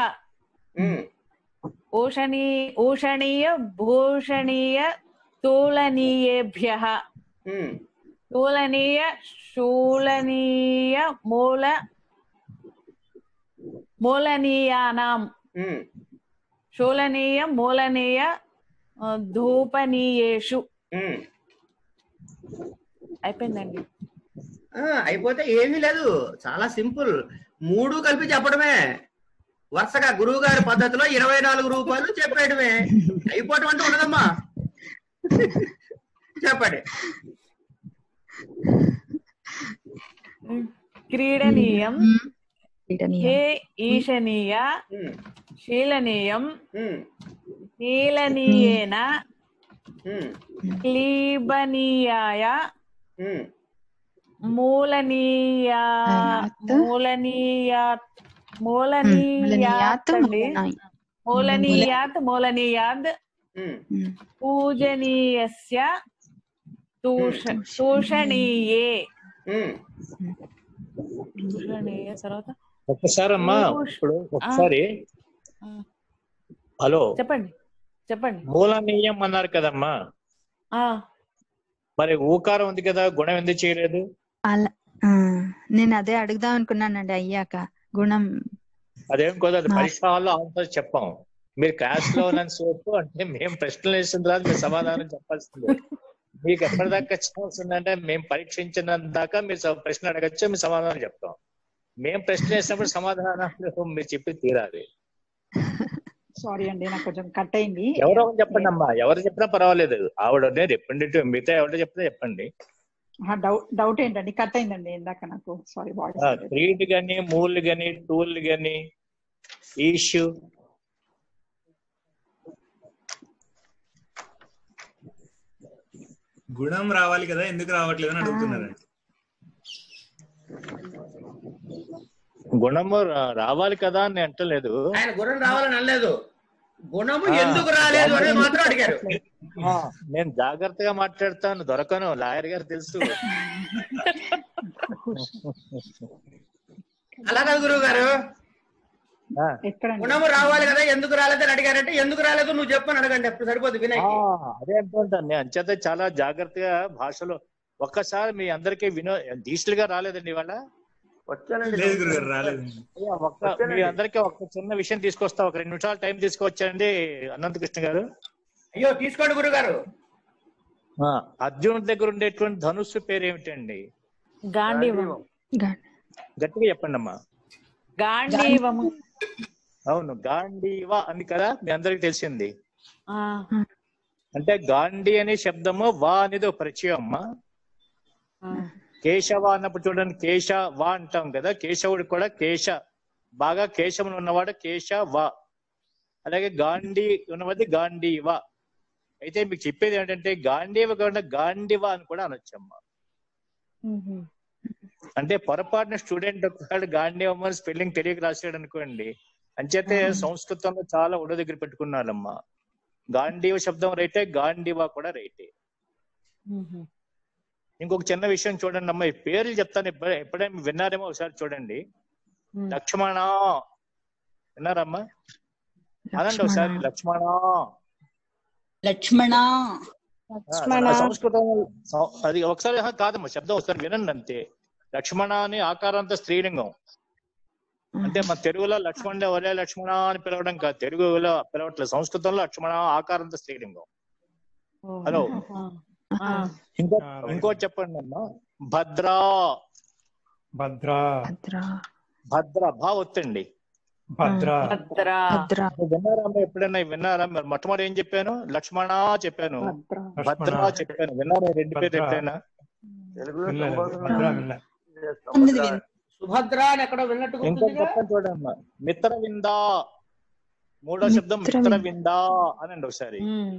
ఓషణీయ భూషణీయ తోలనీయేభ్యః. తోలనీయ శూలనీయ మూలనీయానాం. శూలనీయ మూలనీయ ధూపనీయేషు. అయిపోయిందండి. అయిపోతే ఏమీ లేదు, చాలా సింపుల్. మూడు కలిపి చెప్పడమే. వరుసగా గురువు గారి పద్ధతిలో 24 రూపాయలు చెప్పేయడమే. అయిపోవటం అంటే ఉండదమ్మా. చెప్పండి. క్రీడనీయం. హే ఈశనీయ శీలనీయం. నీలనీయేన క్లీబనీయాయ మూలనీయాత్ పూజనీయస్య తూషణీయే. తర్వాత ఒక్కసారి అమ్మా, ఇప్పుడు ఒకసారి హలో చెప్పండి. మూలనీయం అన్నారు కదమ్మా, మరి ఊకారం ఉంది కదా, గుణం ఎందుకు చేయలేదు? అలా నేను అదే అడుగుదాం అనుకున్నానండి అయ్యాక. గుణం అదేం కదా, పరీక్షల్లో ఆన్సర్ చెప్పాం. మీరు క్లాస్ లో సేపు అంటే మేము ప్రశ్నలు వేసిన తర్వాత మీరు సమాధానం చెప్పాల్సిందే. మీకు ఎప్పటిదాకా ఛాన్స్ ఉందంటే మేము పరీక్షించిన దాకా మీరు ప్రశ్న అడగచ్చు, మీరు సమాధానం చెప్తాం. మేము ప్రశ్న వేసినప్పుడు సమాధానాలు మీరు చెప్పి తీరాలి. సారీ అండి, నాకు కొంచెం కట్ అయింది. ఎవరో చెప్పండి అమ్మా, ఎవరు చెప్పినా పర్వాలేదు. ఆవిడ చెప్పండి, మిగతా ఎవరు చెప్పినా చెప్పండి. డౌట్ ఏంటండి? కట్ అయిందండి ఇందాక నాకు. సారీ. క్రీడ్ గాని, మూల్ గాని, టూల్ గాని, ఇష్యూ గుణం రావాలి కదా, ఎందుకు రావట్లేదు అని అడుగుతున్నారండి. గుణము రావాలి కదా అని అంటలేదు. ఆయన గుణం రావాలని అనలేదు, గుణము ఎందుకు రాలేదు అనేది మాత్రం అడిగారు. నేను జాగ్రత్తగా మాట్లాడతాను, దొరకను, లాయర్ గారు తెలుసు. అలా కాదు గురువు గారు, గుణము రావాలి కదా ఎందుకు రాలేదని అడిగారంటే ఎందుకు రాలేదు నువ్వు చెప్పని అడగండి, అప్పుడు సరిపోతుంది వినయ్. అదే అంటుంటాను నేను. అంచేత చాలా జాగ్రత్తగా భాషలో ఒక్కసారి మీ అందరికీ దీక్షలుగా రాలేదండి ఇవాళ. మీ అందరికీ ఒక చిన్న విషయం తీసుకొస్తా, ఒక 2 నిమిషాలు టైం తీసుకొచ్చారండి అనంతకృష్ణ గారు. అయ్యో తీసుకోండి గురువు గారు. అర్జునుడి దగ్గర ఉండేటువంటి ధనుస్సు పేరు ఏమిటండి? గాంధీవం. గట్టిగా చెప్పండి అమ్మా. గాంధీవము. అవును, గాంధీవ అని కదా మీ అందరికి తెలిసింది. అంటే గాంధీ అనే శబ్దము వా అనేది ఒక పరిచయం అమ్మా. కేశవ అన్నప్పుడు చూడండి, కేశ వా అంటాం కదా, కేశవుడు కూడా కేశ, బాగా కేశములు ఉన్నవాడు కేశ వా. అలాగే గాంధీ ఉన్నవాది గాంధీవ. అయితే మీకు చెప్పేది ఏంటంటే గాంధీవ కాకుండా గాంధీవ అని కూడా అనొచ్చమ్మా. అంటే పొరపాటున స్టూడెంట్ ఒకసారి గాంధీవ స్పెల్లింగ్ తెలియక రాసాడు అనుకోండి, అంచేతే సంస్కృతంలో చాలా ఉడ దగ్గర పెట్టుకున్నారమ్మా. గాంధీవ శబ్దం రైటే, గాంధీవ కూడా రైటే. ఇంకొక చిన్న విషయం చూడండి అమ్మా, ఈ పేర్లు చెప్తాను, ఎప్పుడైనా విన్నారేమో ఒకసారి చూడండి. లక్ష్మణ విన్నారమ్మా? అనండి ఒకసారి, లక్ష్మణ. లక్ష్మణ. సంస్కృతం అది ఒకసారి కాదమ్మా, శబ్దం ఒకసారి వినండి అంతే. లక్ష్మణ అని ఆకారాంత స్త్రీలింగం. అంటే మన తెలుగులో లక్ష్మణ ఒరే లక్ష్మణ అని పిలవడం కాదు, తెలుగులో పిలవట్లేదు, సంస్కృతంలో లక్ష్మణ ఆకారాంత స్త్రీలింగం. హలో, ఇంకో చెప్పండి అమ్మా. భద్రా. భద్రా భద్ర భా ఒత్తండి. విన్నారా ఎప్పుడైనా? విన్నారా? మరి మొట్టమొదటి ఏం చెప్పాను? లక్ష్మణ చెప్పాను, భద్ర చెప్పాను. విన్నారా 2 పేర్లు ఎప్పుడైనా? సుభద్ర అని ఎక్కడో విన్నట్టు ఇంకో చెప్పండి చూడమ్మా. మిత్ర విందా, 3వ శబ్దం మిత్ర విందా అనండి ఒకసారి.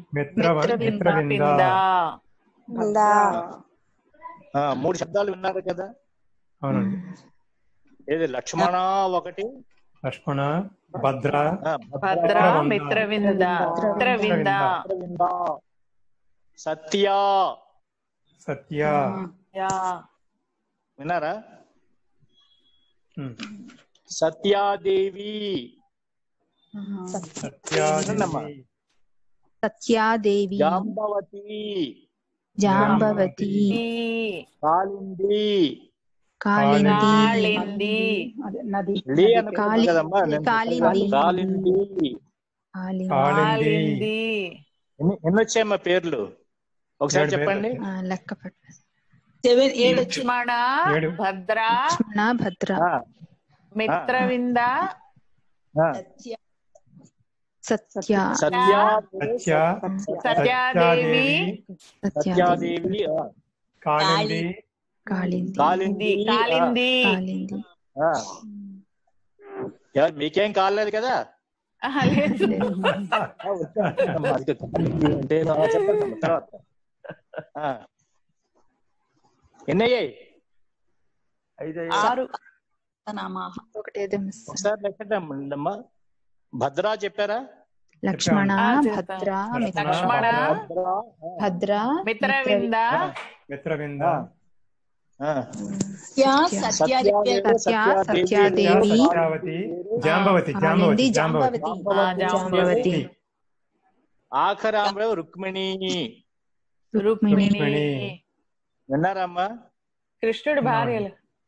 3 శబ్దాలు విన్నారు కదా. ఏది? లక్ష్మణ ఒకటి, లక్ష్మణ, భద్ర, భద్ర, మిత్రవింద, సత్య. సత్య విన్నారా? సత్యాదేవి. సత్యాదేవి. జాంబవతి. కాళింది. కాళింది. ఎన్ని వచ్చాయమ్మా పేర్లు ఒకసారి చెప్పండి. లెక్క పట్టు. 7, 7. లక్ష్మణ, భద్ర, మిత్రవింద, సత్యాదేవి, కాళింది. మీకేం కాలేదు కదా? అంటే చెప్పండి తర్వాత. ఎన్నయ్యాయి? 6. ఒకసారి లెక్కమ్మా. భద్ర చెప్పారా? లక్ష్మణ, భద్ర, మిత్రవింద, సత్యాదేవి, జాంబవతి. ఆఖరాంలో రుక్మిణి. విన్నారమ్మా? కృష్ణుడు భార్యలు.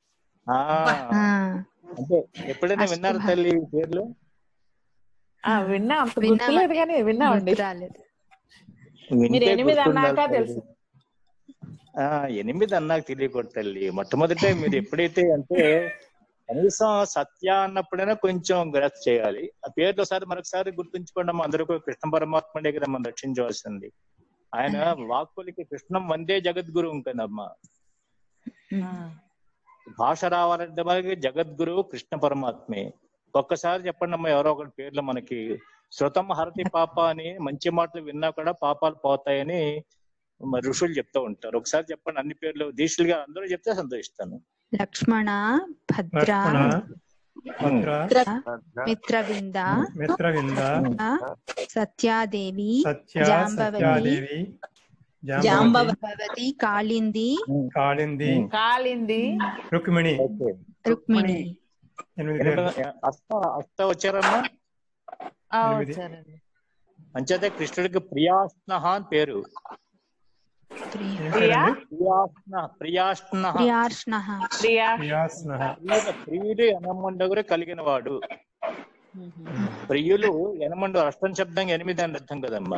అంటే ఎప్పుడైనా విన్నారు తల్లి పేర్లు? విన్నా, గుర్తులేదు కానీ విన్నామండి. మీరు 8 అన్నాక తెలుసు. 8 అన్నాక తెలియకూడదు తల్లి. మొట్టమొదట మీరు ఎప్పుడైతే అంటే కనీసం సత్య అన్నప్పుడైనా కొంచెం గ్రస్ చేయాలి. ఆ పేర్లు ఒకసారి మరొకసారి గుర్తుంచుకోండి అమ్మా. అందరూ కృష్ణ పరమాత్మడే కదా మనం రక్షించవలసింది. ఆయన వాక్కులకి కృష్ణం వందే జగద్గురు ఉంటుందమ్మా. భాష రావాలంటే మనకి జగద్గురు కృష్ణ పరమాత్మే. ఒక్కసారి చెప్పండి అమ్మా ఎవరో ఒకటి పేర్లు మనకి. శృతం హరతి పాప అని మంచి మాటలు విన్నా కూడా పాపాలు పోతాయని ఋషులు చెప్తూ ఉంటారు. ఒకసారి చెప్పండి అన్ని పేర్లు దీక్షలు గారు అందరూ చెప్తే సంతోషిస్తాను. లక్ష్మణ, భద్ర, మిత్రవింద, సత్యాదేవి, జాంబవతి, జాంబవతి, కాళింది, రుక్మిణి. అష్ట వచ్చారమ్మా. అంచేతే కృష్ణుడికి ప్రియాష్ణ అని పేరు. ప్రియులు ఎనమండుగురు కలిగిన వాడు. ప్రియులు ఎనమండు అష్టం శబ్దం 8 అని అర్థం కదమ్మా.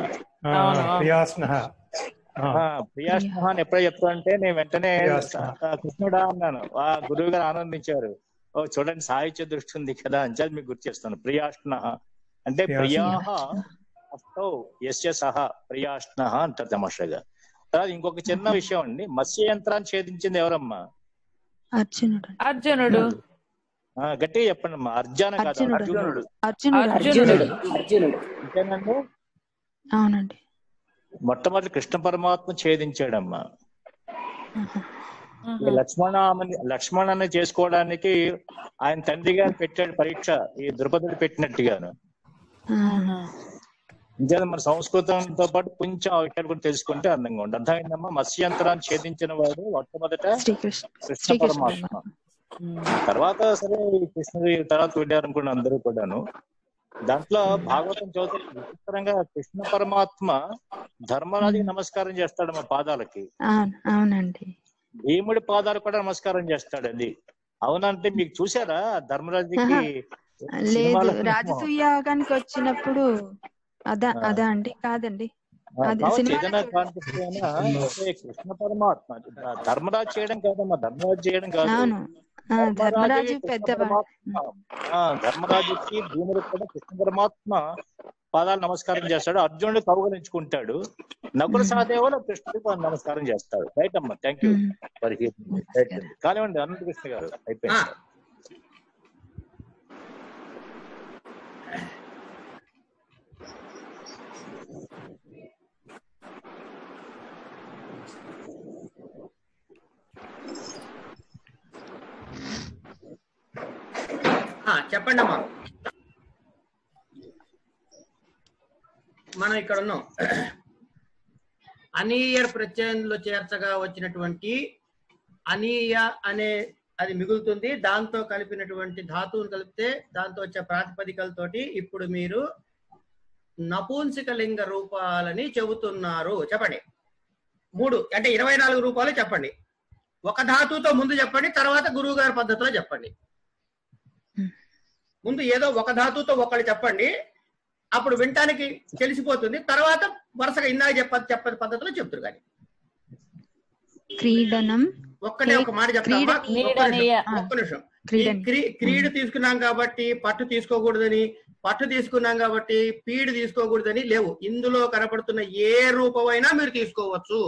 ప్రియాష్ణ అని ఎప్పుడో చెప్తానంటే నేను వెంటనే కృష్ణుడా అన్నాను. ఆ గురువు గారు ఆనందించారు. ఓ చూడండి సాహిత్య దృష్టి ఉంది కదా అని చెప్పి మీకు గుర్తు చేస్తాను. ప్రియాష్ణ అంటే ప్రియాహ అష్టౌ యస్య సహ ప్రియాష్ణ అంటారు తమాషాగా. తర్వాత ఇంకొక చిన్న విషయం అండి, మత్స్య యంత్రాన్ని ఛేదించింది ఎవరమ్మా? అర్జునుడు. గట్టిగా చెప్పండి అమ్మా. అర్జున కాదు, అర్జునుడు. అంతేనండి. అవునండి. మొట్టమొదటి కృష్ణ పరమాత్మ ఛేదించాడమ్మా. లక్ష్మణాన్ని చేసుకోవడానికి ఆయన తండ్రి గారు పెట్టాడు పరీక్ష, ఈ ద్రుపదుడు పెట్టినట్టుగాను. ఇంకేదో మన సంస్కృతంతో పాటు కొంచెం ఆ విషయాలు కూడా తెలుసుకుంటే అందంగా ఉంటుంది. అర్థమైందమ్మా. మత్స్యంతరాన్ని ఛేదించిన వాడు మొట్టమొదట కృష్ణ పరమాత్మ. తర్వాత సరే కృష్ణుడి తర్వాత వెళ్ళారనుకోండి అందరూ కూడాను. దాంట్లో భాగవతం చదువుతే విచిత్రంగా కృష్ణ పరమాత్మ ధర్మరాజుకి నమస్కారం చేస్తాడు మా పాదాలకి. అవునండి. భీముడి పాదాలు కూడా నమస్కారం చేస్తాడు. అది అవునంటే మీకు చూసారా ధర్మరాజుకి? లేదు, రాజసూయాగానికి వచ్చినప్పుడు అదా అండి? కాదండి, కృష్ణ పరమాత్మ ధర్మరాజు చేయడం కాదమ్మా. ధర్మరాజు చేయడం కాదు. ధర్మరాజు పెద్ద ధర్మరాజుకి భీముడు కూడా కృష్ణ పరమాత్మ పాదాలు నమస్కారం చేస్తాడు. అర్జునుడు కౌగలించుకుంటాడు. నకుల సహదేవులు కృష్ణుడికి నమస్కారం చేస్తాడు. రైట్ అమ్మా. Thank you. కానివ్వండి అనంత కృష్ణ గారు. అయిపోయింది. చెప్పండి అమ్మా. మనం ఇక్కడ ఉన్నాం. అనీయ ప్రత్యయంలో చేర్చగా వచ్చినటువంటి అనీయ అనే అది మిగులుతుంది. దాంతో కలిపినటువంటి ధాతువును కలిపితే దాంతో వచ్చే ప్రాతిపదికలతోటి ఇప్పుడు మీరు నపుంసకలింగ రూపాలని చెబుతున్నారు. చెప్పండి. 3 అంటే 24 రూపాలు చెప్పండి. ఒక ధాతువుతో ముందు చెప్పండి, తర్వాత గురువు గారి పద్ధతిలో చెప్పండి. ముందు ఏదో ఒక ధాతువుతో ఒకళ్ళు చెప్పండి, అప్పుడు వినటానికి తెలిసిపోతుంది. తర్వాత వరుసగా ఇందాక చెప్పని పద్ధతిలో చెప్తారు. కానీ క్రీడనం ఒక్కనే ఒక మాట చెప్తామా? ఒక్క నిమిషం. క్రీడ తీసుకున్నాం కాబట్టి పట్టు తీసుకోకూడదని, పట్టు తీసుకున్నాం కాబట్టి పీడు తీసుకోకూడదని లేవు. ఇందులో కనపడుతున్న ఏ రూపమైనా మీరు తీసుకోవచ్చు.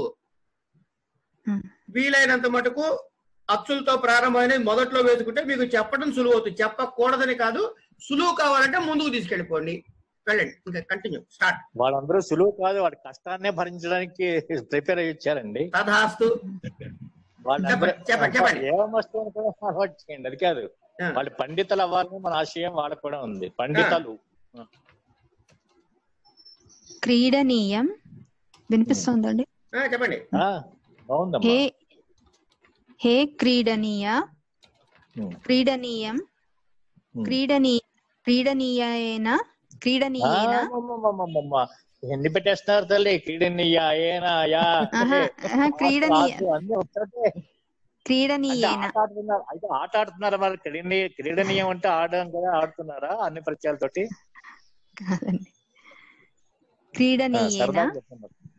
వీలైనంత మటుకు అచ్చులతో ప్రారంభమైన మొదట్లో వేసుకుంటే మీకు చెప్పడం సులువు అవుతుంది. చెప్పకూడదని కాదు, సులువు కావాలంటే ముందుకు తీసుకెళ్ళిపోండి. వెళ్ళండి, ఇంకా కంటిన్యూ స్టార్ట్. వాళ్ళందరూ సులువు కాదు, వాడి కష్టాన్నే భరించడానికి ప్రిపేర్ అయ్యి వచ్చారండి. తథాస్తు. చెప్పండి. ఏమొస్తుంది కూడా అలవాటు చేయండి. అది కాదు, వాళ్ళు పండితులు అవ్వాలని మన ఆశయం వాళ్ళకు కూడా ఉంది. పండితులు. క్రీడనీయం వినిపిస్తుందండి? చెప్పండి. బాగుందమ్మా. హే క్రీడనీయ, క్రీడనీయం, క్రీడనీయేన, ఎన్ని పెట్టేస్తున్నారు తల్లి? క్రీడనీయేనా? అయితే ఆట ఆడుతున్నారా మరి? క్రీడనీయం అంటే ఆడడం కదా, ఆడుతున్నారా అన్ని పరిచయాలతోటి? క్రీడనీయేన,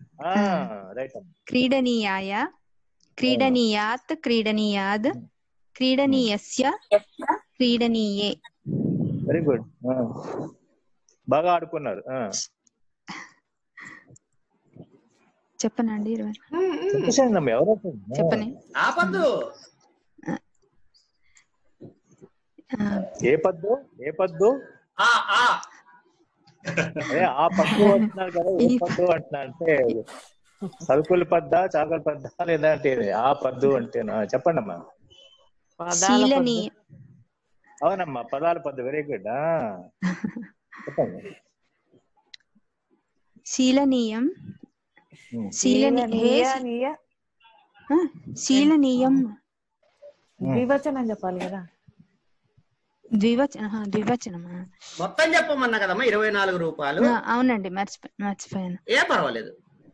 క్రీడనీయాయ, క్రీడనీయాత్, క్రీడనీయాద్, క్రీడనీయస్య క్రీడనీయే. వెరీ గుడ్, బాగా ఆడుకున్నారు. చెప్పనండి 20. ఎవరు చెప్పని ఆపద్దు. ఏ పద్దు అదే ఆ పద్దు అంటున్నారు కదా, ఏ పద్దు అంటున్నా అంటే సరుకుల పద్దా చాకలి పద్దా లేదంటే ఆ పద్దు అంటేనా? చెప్పండి అమ్మా. అవునమ్మా, పదాల పద్దు. వెరీ గుడ్, చెప్పండి. శీలనీయం శీలనీయం ద్వివచనం చెప్పాలి కదా. ద్వివచనమా? మొత్తం చెప్పమన్నా కదమ్మా 24 రూపాయలు. అవునండి, మర్చిపోయాను. ఏ పర్వాలేదు.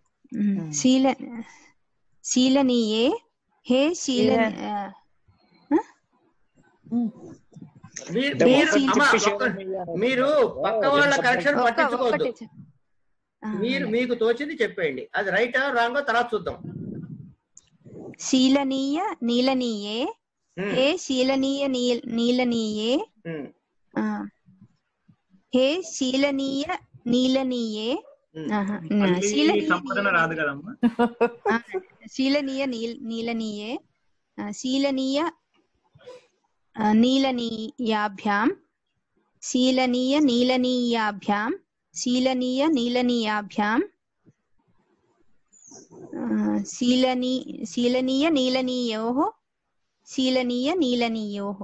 శీలనీయే హే మీరు పక్క వాళ్ళ కరెక్షన్ పట్టించుకోవద్దు. మీకు తోచింది చెప్పేయండి. అది రైటా రాంగో తర్వాత చూద్దాం. శీలనీయ నీలనీయే హే శీలనీయ నీలనీయే హే శీలనీయ నీలనీయే శీలనీయ నీలనీయే శీలనీయ నీలనీయాభ్యాం శీలనీయ నీలనీయాభ్యాం శీలనీయ నీలనీయాభ్యాం శీలనీయ నీలనీయోః శీలనీయ నీలనీయోః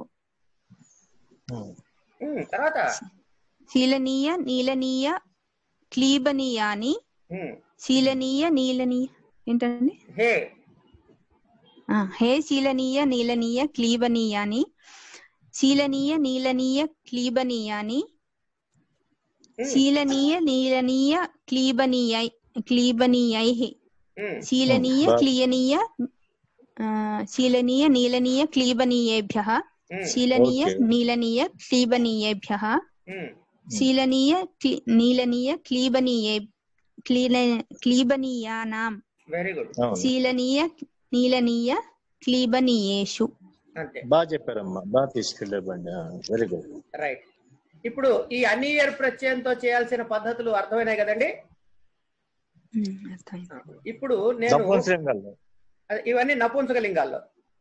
శీలనీయ నీలనీయ క్లీబనీయాని శీలనీయ నీలనీయ ఏంటండి? హే శీలనీయ నీలనీయ క్లీబనీయాని శీలనీయ నీలనీయ క్లీబనీయాని శీలనీయ నీలనీయ క్లీబనీయైః శీలనీయ క్లీయనీయ శీలనీయ నీలనీయ క్లీబనీయేభ్యః శీలనీయ నీలనీయ క్లీబనీయేభ్యః శీలనీయ నీలనీయ క్లీబనీయానాం శీలనీయ నీలనీయ క్లీబనీయేషు. బాగా చెప్పారమ్మా, బాగా తీసుకెళ్ళబండి. Very good, right. ఇప్పుడు ఈ అనియర్ ప్రత్యయంతో చేయాల్సిన పద్ధతులు అర్థమైనాయి కదండి. ఇప్పుడు ఇవన్నీ నపుంసకలింగాల్లో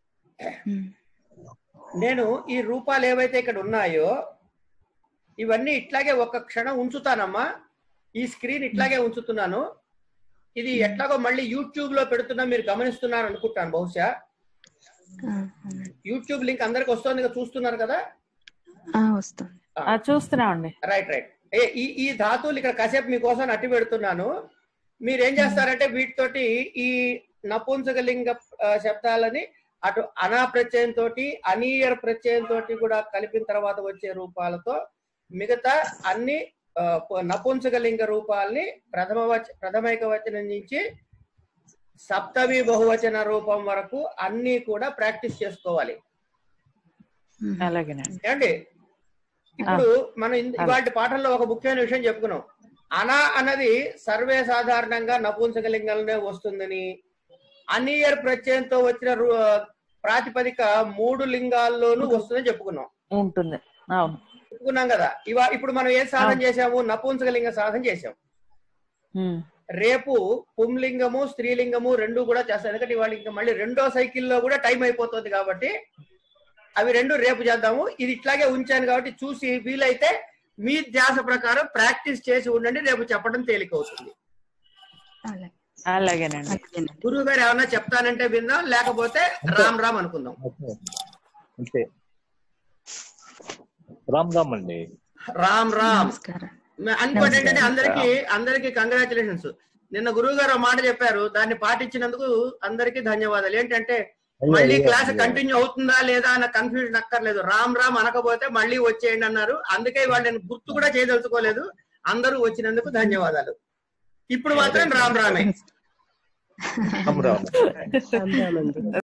నేను ఈ రూపాలు ఏవైతే ఇక్కడ ఉన్నాయో ఇవన్నీ ఇట్లాగే ఒక క్షణం ఉంచుతానమ్మా. ఈ స్క్రీన్ ఇట్లాగే ఉంచుతున్నాను. ఇది ఎట్లాగో మళ్ళీ యూట్యూబ్ లో పెడుతున్నా, మీరు గమనిస్తున్నారు అనుకుంటాను. బహుశా యూట్యూబ్ లింక్ అందరికి వస్తుంది, చూస్తున్నారు కదా? చూస్తున్నామండి. రైట్. ఈ ధాతువులు ఇక్కడ కాసేపు మీకోసం అట్టి పెడుతున్నాను. మీరేం చేస్తారంటే వీటితోటి ఈ నపుంసకలింగ శబ్దాలని అటు అనా ప్రత్యయంతో అనీయర్ ప్రత్యయంతో కూడా కలిపిన తర్వాత వచ్చే రూపాలతో మిగతా అన్ని నపుంసకలింగ రూపాలని ప్రథమైక వచనం నుంచి సప్తమి బహువచన రూపం వరకు అన్ని కూడా ప్రాక్టీస్ చేసుకోవాలి. ఏమండి? ఇప్పుడు మనం ఇవాటి పాఠంలో ఒక ముఖ్యమైన విషయం చెప్పుకున్నాం. అనా అన్నది సర్వే సాధారణంగా నపుంసకలింగంలోనే వస్తుందని, అనీయర్ ప్రత్యయంతో వచ్చిన ప్రాతిపదిక 3 లింగాల్లోనూ వస్తుందని చెప్పుకున్నాం. చెప్పుకున్నాం కదా. ఇప్పుడు మనం ఏం సాధన చేసాము? నపుంసకలింగ సాధన చేసాం. రేపు పుంలింగము స్త్రీలింగము రెండు కూడా చేస్తాం. ఎందుకంటే ఇవాళ ఇంకా మళ్ళీ 2వ సైకిల్లో కూడా టైం అయిపోతుంది కాబట్టి అవి 2 రేపు చేద్దాము. ఇది ఇట్లాగే ఉంచాను కాబట్టి చూసి వీలైతే మీ ధ్యాస ప్రకారం ప్రాక్టీస్ చేసి ఉండండి. రేపు చెప్పడం తేలిక అవుతుంది. అలాగేనండి. గురువు గారు ఏమన్నా చెప్తానంటే విందాం, లేకపోతే రామ్ రామ్ అనుకుందాం. అంతే, రామ్ రామ్ అండి. రామ్ రామ్. అనుకోండి ఏంటంటే అందరికి కంగ్రాచులేషన్స్. నిన్న గురువు గారు మాట చెప్పారు, దాన్ని పాటించినందుకు అందరికీ ధన్యవాదాలు. ఏంటంటే మళ్ళీ క్లాస్ కంటిన్యూ అవుతుందా లేదా అన్న కన్ఫ్యూజన్ అక్కర్లేదు. రామ్ రామ్ అనకపోతే మళ్ళీ వచ్చేయండి అన్నారు. అందుకే వాళ్ళు నేను గుర్తు కూడా చేయదలుచుకోలేదు. అందరూ వచ్చినందుకు ధన్యవాదాలు. ఇప్పుడు మాత్రం రామ్ రామే.